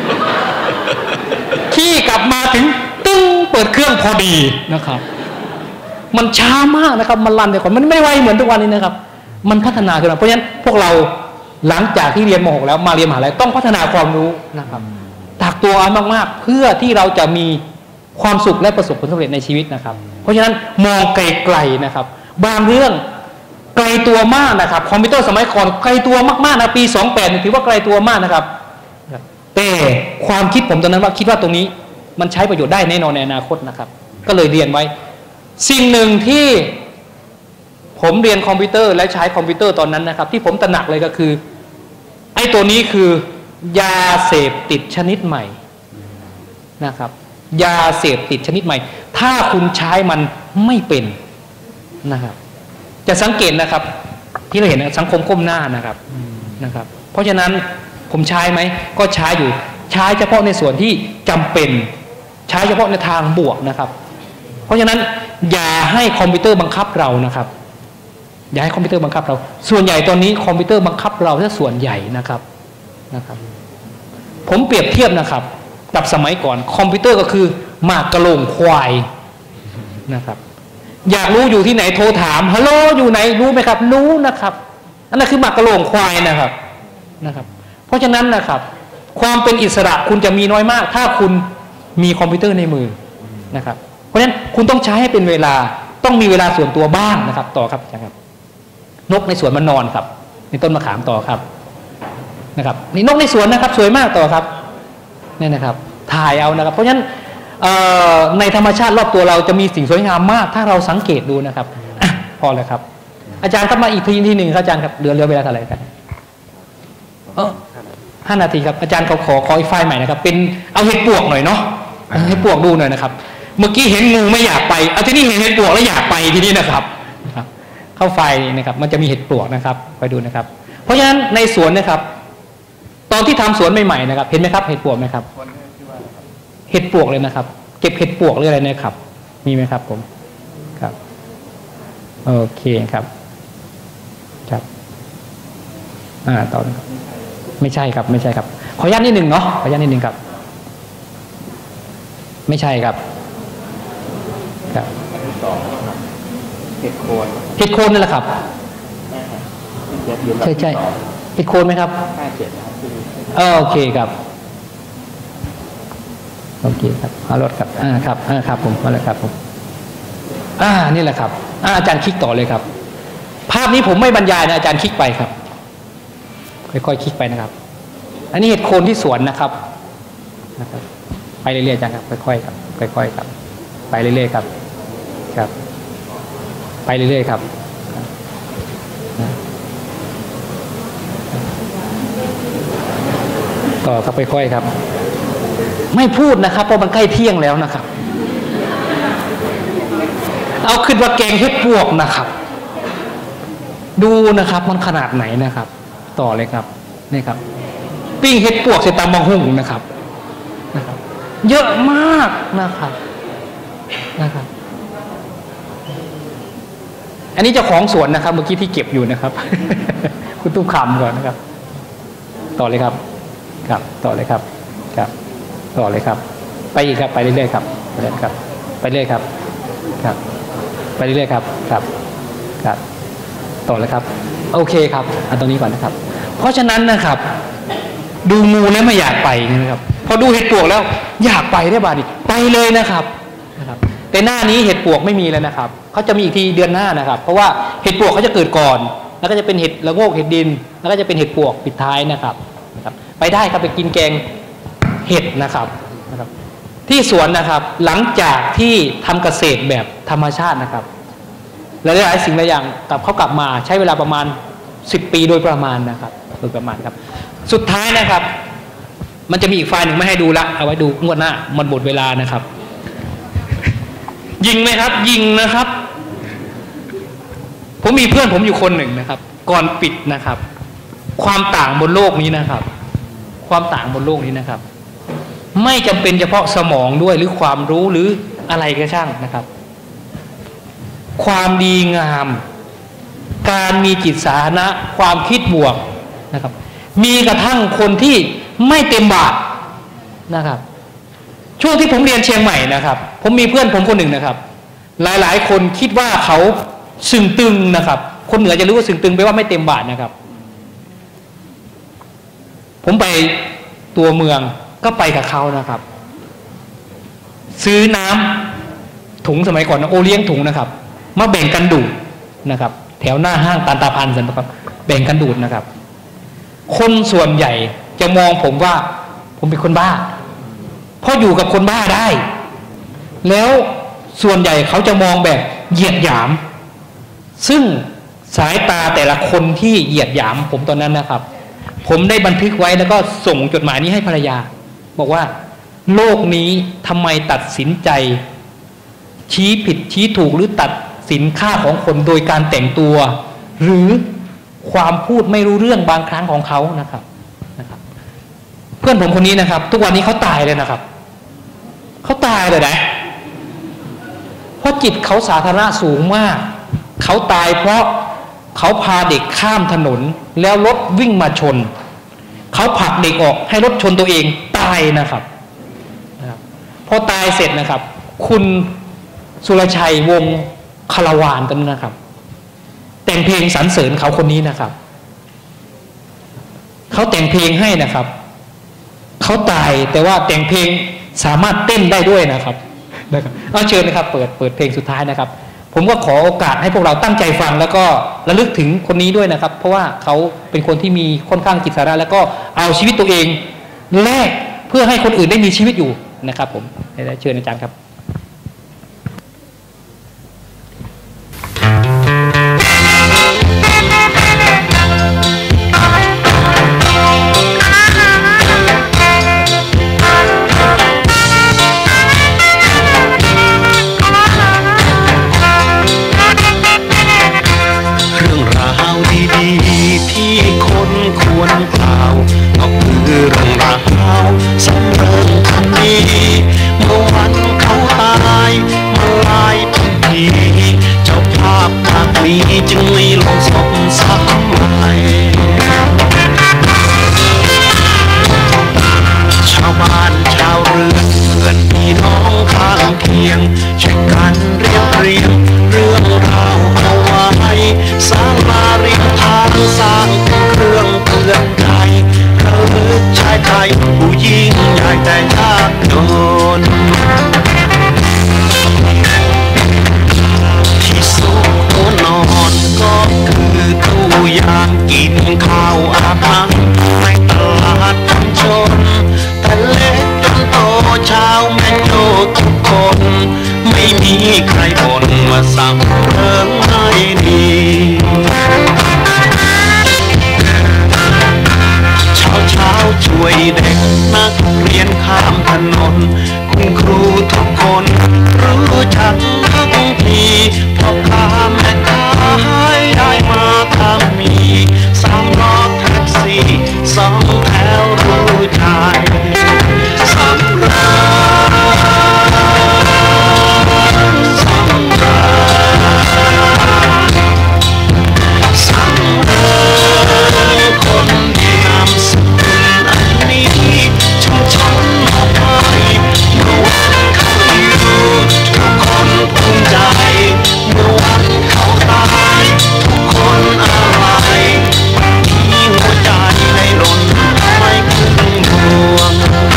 ขี้กลับมาถึงตึ้งเปิดเครื่องพอดีนะครับมันช้ามากนะครับมันรันไปก่อนมันไม่ไวเหมือนทุกวันนี้นะครับมันพัฒนาขึ้นมาเพราะฉะนั้นพวกเราหลังจากที่เรียนม.6 แล้วมาเรียนมหาลัยต้องพัฒนาความรู้นะครับตักตัวมากๆเพื่อที่เราจะมีความสุขและประสบผลสำเร็จในชีวิตนะครับเพราะฉะนั้นมองไกลๆนะครับบางเรื่องไกลตัวมากนะครับคอมพิวเตอร์สมัยก่อนไกลตัวมากๆนะปี28ถือว่าไกลตัวมากนะครับแต่ความคิดผมตอนนั้นว่าคิดว่าตรงนี้มันใช้ประโยชน์ได้แน่นอนในอนาคตนะครับก็เลยเรียนไว้สิ่งหนึ่งที่ผมเรียนคอมพิวเตอร์และใช้คอมพิวเตอร์ตอนนั้นนะครับที่ผมตระหนักเลยก็คือไอ้ตัวนี้คือยาเสพติดชนิดใหม่นะครับยาเสพติดชนิดใหม่ถ้าคุณใช้มันไม่เป็นนะครับจะสังเกตนะครับที่เราเห็นสังคมก้มหน้านะครับเพราะฉะนั้นผมใช้ไหมก็ใช้อยู่ใช้เฉพาะในส่วนที่จำเป็นใช้เฉพาะในทางบวกนะครับเพราะฉะนั้นอย่าให้คอมพิวเตอร์บังคับเรานะครับอย่าให้คอมพิวเตอร์บังคับเราส่วนใหญ่ตอนนี้คอมพิวเตอร์บังคับเราถ้าส่วนใหญ่นะครับนะครับผมเปรียบเทียบนะครับกับสมัยก่อนคอมพิวเตอร์ก็คือหมากกระโหลงควายนะครับอยากรู้อยู่ที่ไหนโทรถามฮัลโหลอยู่ไหนรู้ไหมครับรู้นะครับอันนั้นคือหมากกระโหลงควายนะครับเพราะฉะนั้นนะครับความเป็นอิสระคุณจะมีน้อยมากถ้าคุณมีคอมพิวเตอร์ในมือนะครับเพราะฉะนั้นคุณต้องใช้ให้เป็นเวลาต้องมีเวลาส่วนตัวบ้างนะครับต่อครับอาจารย์ครับนกในสวนมันนอนครับในต้นมะขามต่อครับนะครับนี่นกในสวนนะครับสวยมากต่อครับนี่นะครับถ่ายเอานะครับเพราะฉะนั้นในธรรมชาติรอบตัวเราจะมีสิ่งสวยงามมากถ้าเราสังเกตดูนะครับพอแล้วครับอาจารย์ครับมาอีกทีหนึ่งครับอาจารย์ครับเหลือเวลาเท่าไหร่กัน5 นาทีครับอาจารย์เขาขออีกไฟล์ใหม่นะครับเป็นเอาเห็ดปวกหน่อยเนาะให้ปวกดูหน่อยนะครับเมื่อกี้เห็นงูไม่อยากไปเอาที่นี่เห็นเห็ดปวกแล้วอยากไปทีนี้นะครับเข้าไฟล์นะครับมันจะมีเห็ดปวกนะครับไปดูนะครับเพราะฉะนั้นในสวนนะครับตอนที่ทำสวนใหม่ๆนะครับเห็นไหมครับเห็ดปวกไหมครับเห็ดปวกเลยนะครับเก็บเห็ดปวกหรืออะไรนะครับมีไหมครับผมครับโอเคครับต่อนะครับไม่ใช่ครับไม่ใช่ครับขออนุญาตนิดหนึ่งเนาะขออนุญาตนิดหนึ่งครับไม่ใช่ครับเห็ดโคนนั่นแหละครับใช่เห็ดโคนไหมครับโอเคครับโอเคครับเอารถครับครับผมมาเลยครับผมนี่แหละครับอาจารย์คลิกต่อเลยครับภาพนี้ผมไม่บรรยายนะอาจารย์คลิกไปครับค่อยๆคลิกไปนะครับอันนี้เห็ดโคนที่สวนนะครับไปเรื่อยๆอาจารย์ครับค่อยๆครับค่อยๆครับไปเรื่อยๆครับไปเรื่อยๆครับต่อครับค่อยๆครับไม่พูดนะครับเพราะมันใกล้เที่ยงแล้วนะครับเอาขึ้นว่าแกงเห็ดปวกนะครับดูนะครับมันขนาดไหนนะครับต่อเลยครับนี่ครับปิ้งเห็ดปวกใส่ตำบักหุ่งนะครับเยอะมากนะครับอันนี้เจ้าของสวนนะครับเมื่อกี้ที่เก็บอยู่นะครับ คุณตุ้มคำก่อนนะครับต่อเลยครับต่อเลยครับต่อเลยครับไปอีกครับไปเรื่อยๆครับไปเรื่อยครับไปเรื่อยครับไปเรื่อยครับต่อเลยครับโอเคครับตรงนี้ก่อนนะครับเพราะฉะนั้นนะครับดูงูแล้วไม่อยากไปนะครับพอดูเห็ดปวกแล้วอยากไปได้บ้างดิไปเลยนะครับแต่หน้านี้เห็ดปวกไม่มีแล้วนะครับเขาจะมีอีกทีเดือนหน้านะครับเพราะว่าเห็ดปวกเขาจะเกิดก่อนแล้วก็จะเป็นเห็ดละโงกเห็ดดินแล้วก็จะเป็นเห็ดปวกปิดท้ายนะครับไปได้ครับไปกินแกงเห็ดนะครับที่สวนนะครับหลังจากที่ทำเกษตรแบบธรรมชาตินะครับหลายสิ่งหลายอย่างเขากลับมาใช้เวลาประมาณ10 ปีโดยประมาณนะครับโดยประมาณครับสุดท้ายนะครับมันจะมีอีกไฟล์หนึ่งไม่ให้ดูละเอาไว้ดูงวดหน้ามันหมดเวลานะครับยิงไหมครับยิงนะครับผมมีเพื่อนผมอยู่คนหนึ่งนะครับก่อนปิดนะครับความต่างบนโลกนี้นะครับความต่างบนโลกนี้นะครับไม่จำเป็นเฉพาะสมองด้วยหรือความรู้หรืออะไรก็ช่างนะครับความดีงามการมีจิตสาธารณะความคิดบวกนะครับมีกระทั่งคนที่ไม่เต็มบาทนะครับช่วงที่ผมเรียนเชียงใหม่นะครับผมมีเพื่อนผมคนหนึ่งนะครับหลายๆคนคิดว่าเขาสึงตึงนะครับคนเหนือจะรู้ว่าสึงตึงแปลว่าไม่เต็มบาทนะครับผมไปตัวเมืองก็ไปกับเขานะครับซื้อน้ำถุงสมัยก่อนโอเลี้ยงถุงนะครับมาแบ่งกันดูดนะครับแถวหน้าห้างตันตาพันธ์นะครับแบ่งกันดูดนะครับคนส่วนใหญ่จะมองผมว่าผมเป็นคนบ้าเพราะอยู่กับคนบ้าได้แล้วส่วนใหญ่เขาจะมองแบบเหยียดหยามซึ่งสายตาแต่ละคนที่เหยียดหยามผมตอนนั้นนะครับผมได้บันทึกไว้แล้วก็ส่งจดหมายนี้ให้ภรรยาบอกว่าโลกนี้ทำไมตัดสินใจชี้ผิดชี้ถูกหรือตัดสินค่าของคนโดยการแต่งตัวหรือความพูดไม่รู้เรื่องบางครั้งของเขานะครับเพื่อนผมคนนี้นะครับทุกวันนี้เขาตายเลยนะครับเขาตายเลยนะเพราะจิตเขาสาธารณะสูงมากเขาตายเพราะเขาพาเด็กข้ามถนนแล้วรถวิ่งมาชนเขาผลักเด็กออกให้รถชนตัวเองตายนะครับพอตายเสร็จนะครับคุณสุรชัยวงศ์คารวานกันนะครับแต่งเพลงสรรเสริญเขาคนนี้นะครับเขาแต่งเพลงให้นะครับเขาตายแต่ว่าแต่งเพลงสามารถเต้นได้ด้วยนะครับเอาเชิญนะครับเปิดเพลงสุดท้ายนะครับผมก็ขอโอกาสให้พวกเราตั้งใจฟังแล้วก็ระลึกถึงคนนี้ด้วยนะครับเพราะว่าเขาเป็นคนที่มีค่อนข้างจิตสาระแล้วก็เอาชีวิตตัวเองแลกเพื่อให้คนอื่นได้มีชีวิตอยู่นะครับผมได้เชิญอาจารย์ครับที่คนควรกล่าวก็คือเรื่องราวสำเริงทันทีเมื่อวันเขาตายมาลายทันทีเจ้าภาพภาคนี้จึงไม่ลงศพซ้ำใหม่ชาวบ้านชาวเรือนเพื่อนพี่น้องข้างเคียงช่วยกันเรียงเรื่องราวเอาไว้สร้างมาริมทางสร้างเครื่องเตือนใจระลึกชายไทยผู้ยิ่งใหญ่แต่ยากจนที่สุขหัวนอนก็คือตู้ยามกินข้าวอาบน้ำในตลาดชุมชนแต่เล็กจนโตชาวแม่โจ้ทุกคนไม่มีใครบ่นมาสั่งเริงให้ดีเช้าช่วยเด็กนักเรียนข้ามถนนคุณครูทุกคนรู้จักทั้งทีพ่อค้าแม่ค้าได้มาทำมีสามล้อแท็กซี่สองแถวรู้ใจสำราญสำราญสำราญคนที่นำสกุลอันนี้ชุมชนมอบให้เมื่อวันเขาอยู่ทุกคนภูมิใจเมื่อวันเขาตายทุกคนอะไรที่หัวใจในหล่นไม่ครึ่งดวง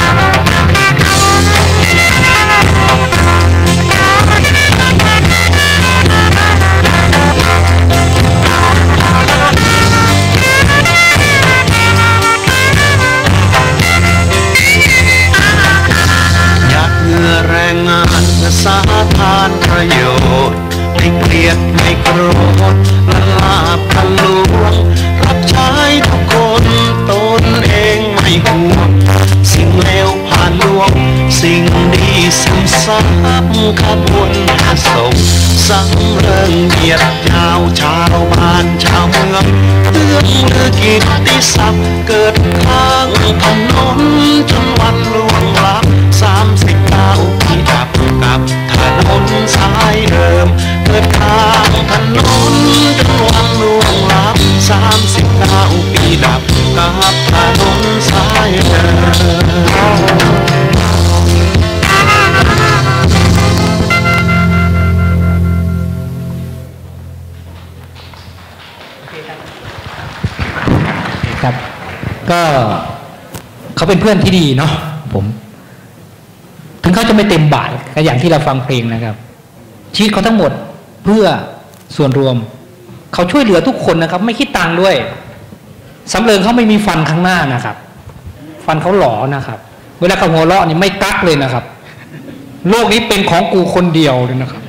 แรงงานสาทานประโยชน์ไม่เกลียดไม่โกรธละลาบพันลวงรับใช้ทุกคนตนเองไม่ห่วงสิ่งเลวผ่านลวงสิ่งดีซึมซับขบวนอาศพสังเริงเหยียดยาวชาวบ้านชาวเมืองเรื่องลือกิตติศัพท์เกิดข้างถนนจนวันล่วงลับ39 ปีดับกับถนนสายเดิมเกิดข้างถนนจนวันล่วงลับ39 ปีดับกับถนนสายเดิมครับก็เขาเป็นเพื่อนที่ดีเนาะผมถึงเขาจะไม่เต็มบาทก็อย่างที่เราฟังเพลงนะครับชีวิตเขาทั้งหมดเพื่อส่วนรวมเขาช่วยเหลือทุกคนนะครับไม่คิดตังค์ด้วยสำเริงเขาไม่มีฟันข้างหน้านะครับฟันเขาหลอนะครับเวลาเขาหัวเราะนี่ไม่กักเลยนะครับโลกนี้เป็นของกูคนเดียวเลยนะครับ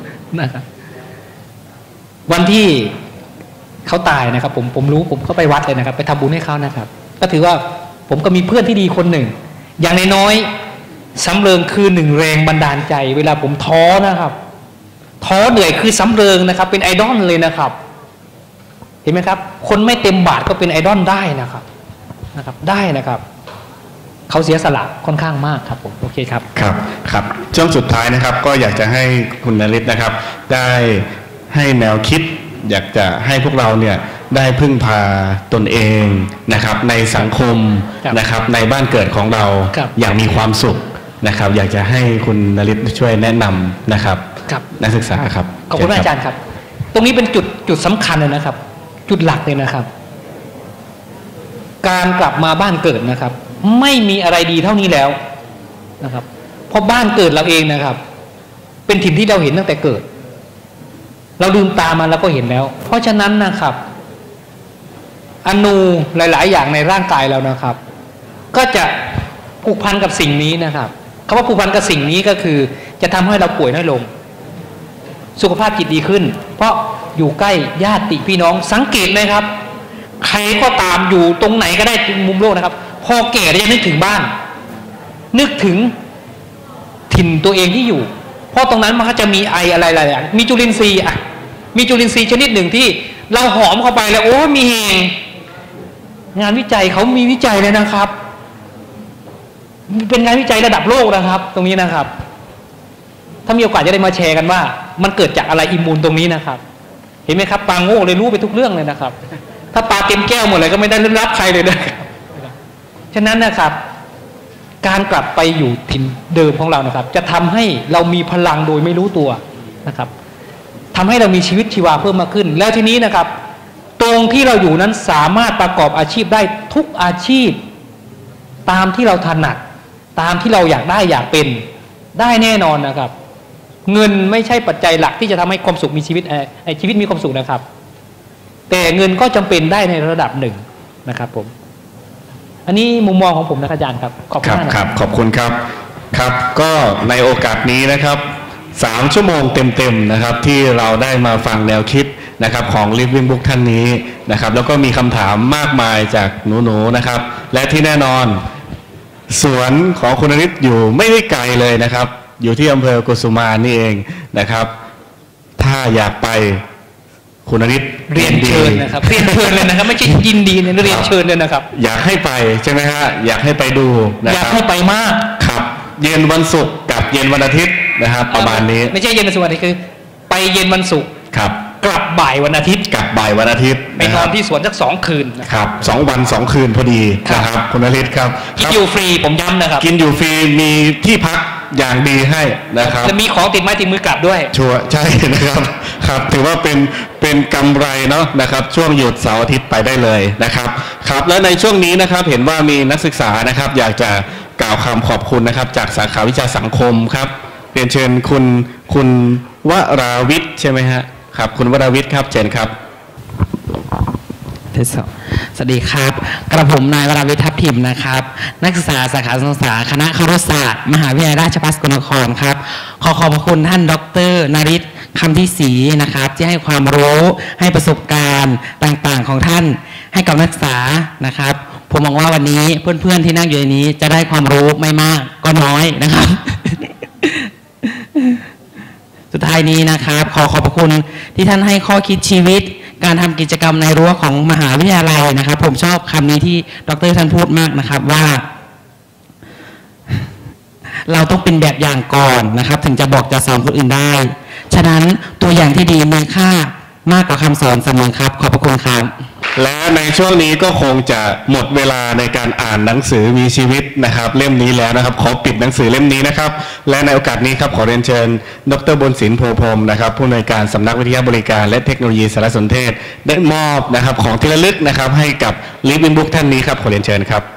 วันที่เขาตายนะครับผมรู้ผมก็ไปวัดเลยนะครับไปทำบุญให้เขานะครับก็ถือว่าผมก็มีเพื่อนที่ดีคนหนึ่งอย่างน้อยๆสำเริงคือหนึ่งแรงบันดาลใจเวลาผมท้อนะครับท้อเหนื่อยคือสำเริงนะครับเป็นไอดอลเลยนะครับเห็นไหมครับคนไม่เต็มบาทก็เป็นไอดอลได้นะครับได้นะครับเขาเสียสละค่อนข้างมากครับผมโอเคครับครับช่วงสุดท้ายนะครับก็อยากจะให้คุณนฤทธิ์นะครับได้ให้แนวคิดอยากจะให้พวกเราเนี่ยได้พึ่งพาตนเองนะครับในสังคมครับนะครับในบ้านเกิดของเราครับอย่างมีความสุขนะครับอยากจะให้คุณนฤทธิ์ช่วยแนะนำนะครับครับนักศึกษาครับขอบคุณอาจารย์ครับ ตรงนี้เป็นจุดสำคัญเลยนะครับ จุดหลักเลยนะครับ การกลับมาบ้านเกิดนะครับ ไม่มีอะไรดีเท่านี้แล้วนะครับ เพราะบ้านเกิดเราเองนะครับ เป็นถิ่นที่เราเห็นตั้งแต่เกิด เราลืมตามาแล้วก็เห็นแล้ว เพราะฉะนั้นนะครับ อนูหลาย ๆ อย่างในร่างกายเรานะครับ ก็จะผูกพันกับสิ่งนี้นะครับคำว่าผูกพันกับสิ่งนี้ก็คือ จะทำให้เราป่วยน้อยลง สุขภาพจิตดีขึ้น เพราะอยู่ใกล้ญาติพี่น้องสังเกตไหมครับ ใครก็ตามอยู่ตรงไหนก็ได้มุมโลกนะครับ พอแก่แล้วจะนึกถึงบ้าน นึกถึงถิ่นตัวเองที่อยู่ เพราะตรงนั้นมันก็จะมีไออะไรหลายอย่างมีจุลินทรีย์มีจุลินทรีย์ชนิดหนึ่งที่เราหอมเข้าไปแล้วโอ้มีเฮงงานวิจัยเขามีวิจัยเลยนะครับ เป็นงานวิจัยระดับโลกนะครับ ตรงนี้นะครับ ถ้ามีโอกาสจะได้มาแชร์กันว่า มันเกิดจากอะไรอิมมูนตรงนี้นะครับ เห็นไหมครับปลาโง่เลยรู้ไปทุกเรื่องเลยนะครับ ถ้าปลาเต็มแก้วหมดเลยก็ไม่ได้รับใครเลยนะครับฉะนั้นนะครับ การกลับไปอยู่ถิ่นเดิมของเรานะครับ จะทำให้เรามีพลังโดยไม่รู้ตัวนะครับทำให้เรามีชีวิตชีวาเพิ่มมากขึ้น แล้วทีนี้นะครับ ตรงที่เราอยู่นั้นสามารถประกอบอาชีพได้ทุกอาชีพ ตามที่เราถนัดตามที่เราอยากได้อยากเป็นได้แน่นอนนะครับ เงินไม่ใช่ปัจจัยหลักที่จะทำให้ความสุขมีชีวิตชีวิตมีความสุขนะครับ แต่เงินก็จำเป็นได้ในระดับหนึ่งนะครับผมอันนี้มุมมองของผมนะครับอาจารย์ครับขอบคุณมากนะครับขอบคุณครับครับก็ในโอกาสนี้นะครับ3 ชั่วโมงเต็มๆนะครับที่เราได้มาฟังแนวคิดนะครับของ Living Book ท่านนี้นะครับแล้วก็มีคำถามมากมายจากหนูๆนะครับและที่แน่นอนสวนของคุณนฤทธิ์อยู่ไม่ได้ไกลเลยนะครับอยู่ที่อำเภอกุสุมารนี่เองนะครับถ้าอยากไปคุณนฤทธิ์เรียนเชิญนะครับเรียนเชิญเลยนะครับไม่ใช่ยินดีเนี่ยเรียนเชิญเลยนะครับอยากให้ไปใช่ไหมฮะอยากให้ไปดูนะอยาคกรับให้ไปมากครับเย็นวันศุกร์กับเย็นวันอาทิตย์นะครับประมาณนี้ไม่ใช่เย็นวันศุกร์อาทิตย์คือ ไปเย็นวันศุกร์ครับกลับบ่ายวันอาทิตย์กลับบ่ายวันอาทิตย์ไปนอนที่สวนสัก2 คืนครับ2 วัน2 คืนพอดีนะครับคุณนฤทธิ์ครับกินอยู่ฟรีผมย้ำนะครับกินอยู่ฟรีมีที่พักอย่างดีให้นะครับจะมีของติดไม้ติดมือกลับด้วยชัวร์ใช่นะครับครับถือว่าเป็นกำไรเนาะนะครับช่วงหยุดเสาร์อาทิตย์ไปได้เลยนะครับครับและในช่วงนี้นะครับเห็นว่ามีนักศึกษานะครับอยากจะกล่าวคำขอบคุณนะครับจากสาขาวิชาสังคมครับเรียนเชิญคุณวราวิทย์ใช่ไหมฮะครับคุณวราวิทย์ครับเชิญครับสวัสดีครับกระผมนายวราวิทย์ทัพทิมนะครับนักศึกษาสาขาสังคมศึกษาคณะครุศาสตร์มหาวิทยาลัยราชภัฏสกลนครครับขอขอบคุณท่านดร.นฤทธิ์คำที่ศรีนะครับที่ให้ความรู้ให้ประสบการณ์ต่างๆของท่านให้กับนักศึกษานะครับผมมองว่าวันนี้เพื่อนๆที่นั่งอยู่ในนี้จะได้ความรู้ไม่มากก็น้อยนะครับ สุดท้ายนี้นะครับขอขอบคุณที่ท่านให้ข้อคิดชีวิตการทำกิจกรรมในรั้วของมหาวิทยาลัยนะครับผมชอบคำนี้ที่ดร.ท่านพูดมากนะครับว่า เราต้องเป็นแบบอย่างก่อนนะครับถึงจะบอกจะสอนคนอื่นได้ฉะนั้นตัวอย่างที่ดีมีค่ามากกว่าคำสอนเสมอครับขอบพระคุณครับและในช่วงนี้ก็คงจะหมดเวลาในการอ่านหนังสือมีชีวิตนะครับเล่มนี้แล้วนะครับขอปิดหนังสือเล่มนี้นะครับและในโอกาสนี้ครับขอเรียนเชิญดร.บุญสินโพพรหมนะครับผู้อำนวยการสำนักวิทยาบริการและเทคโนโลยีสารสนเทศได้มอบนะครับของที่ระลึกนะครับให้กับ Living Book ท่านนี้ครับขอเรียนเชิญครับ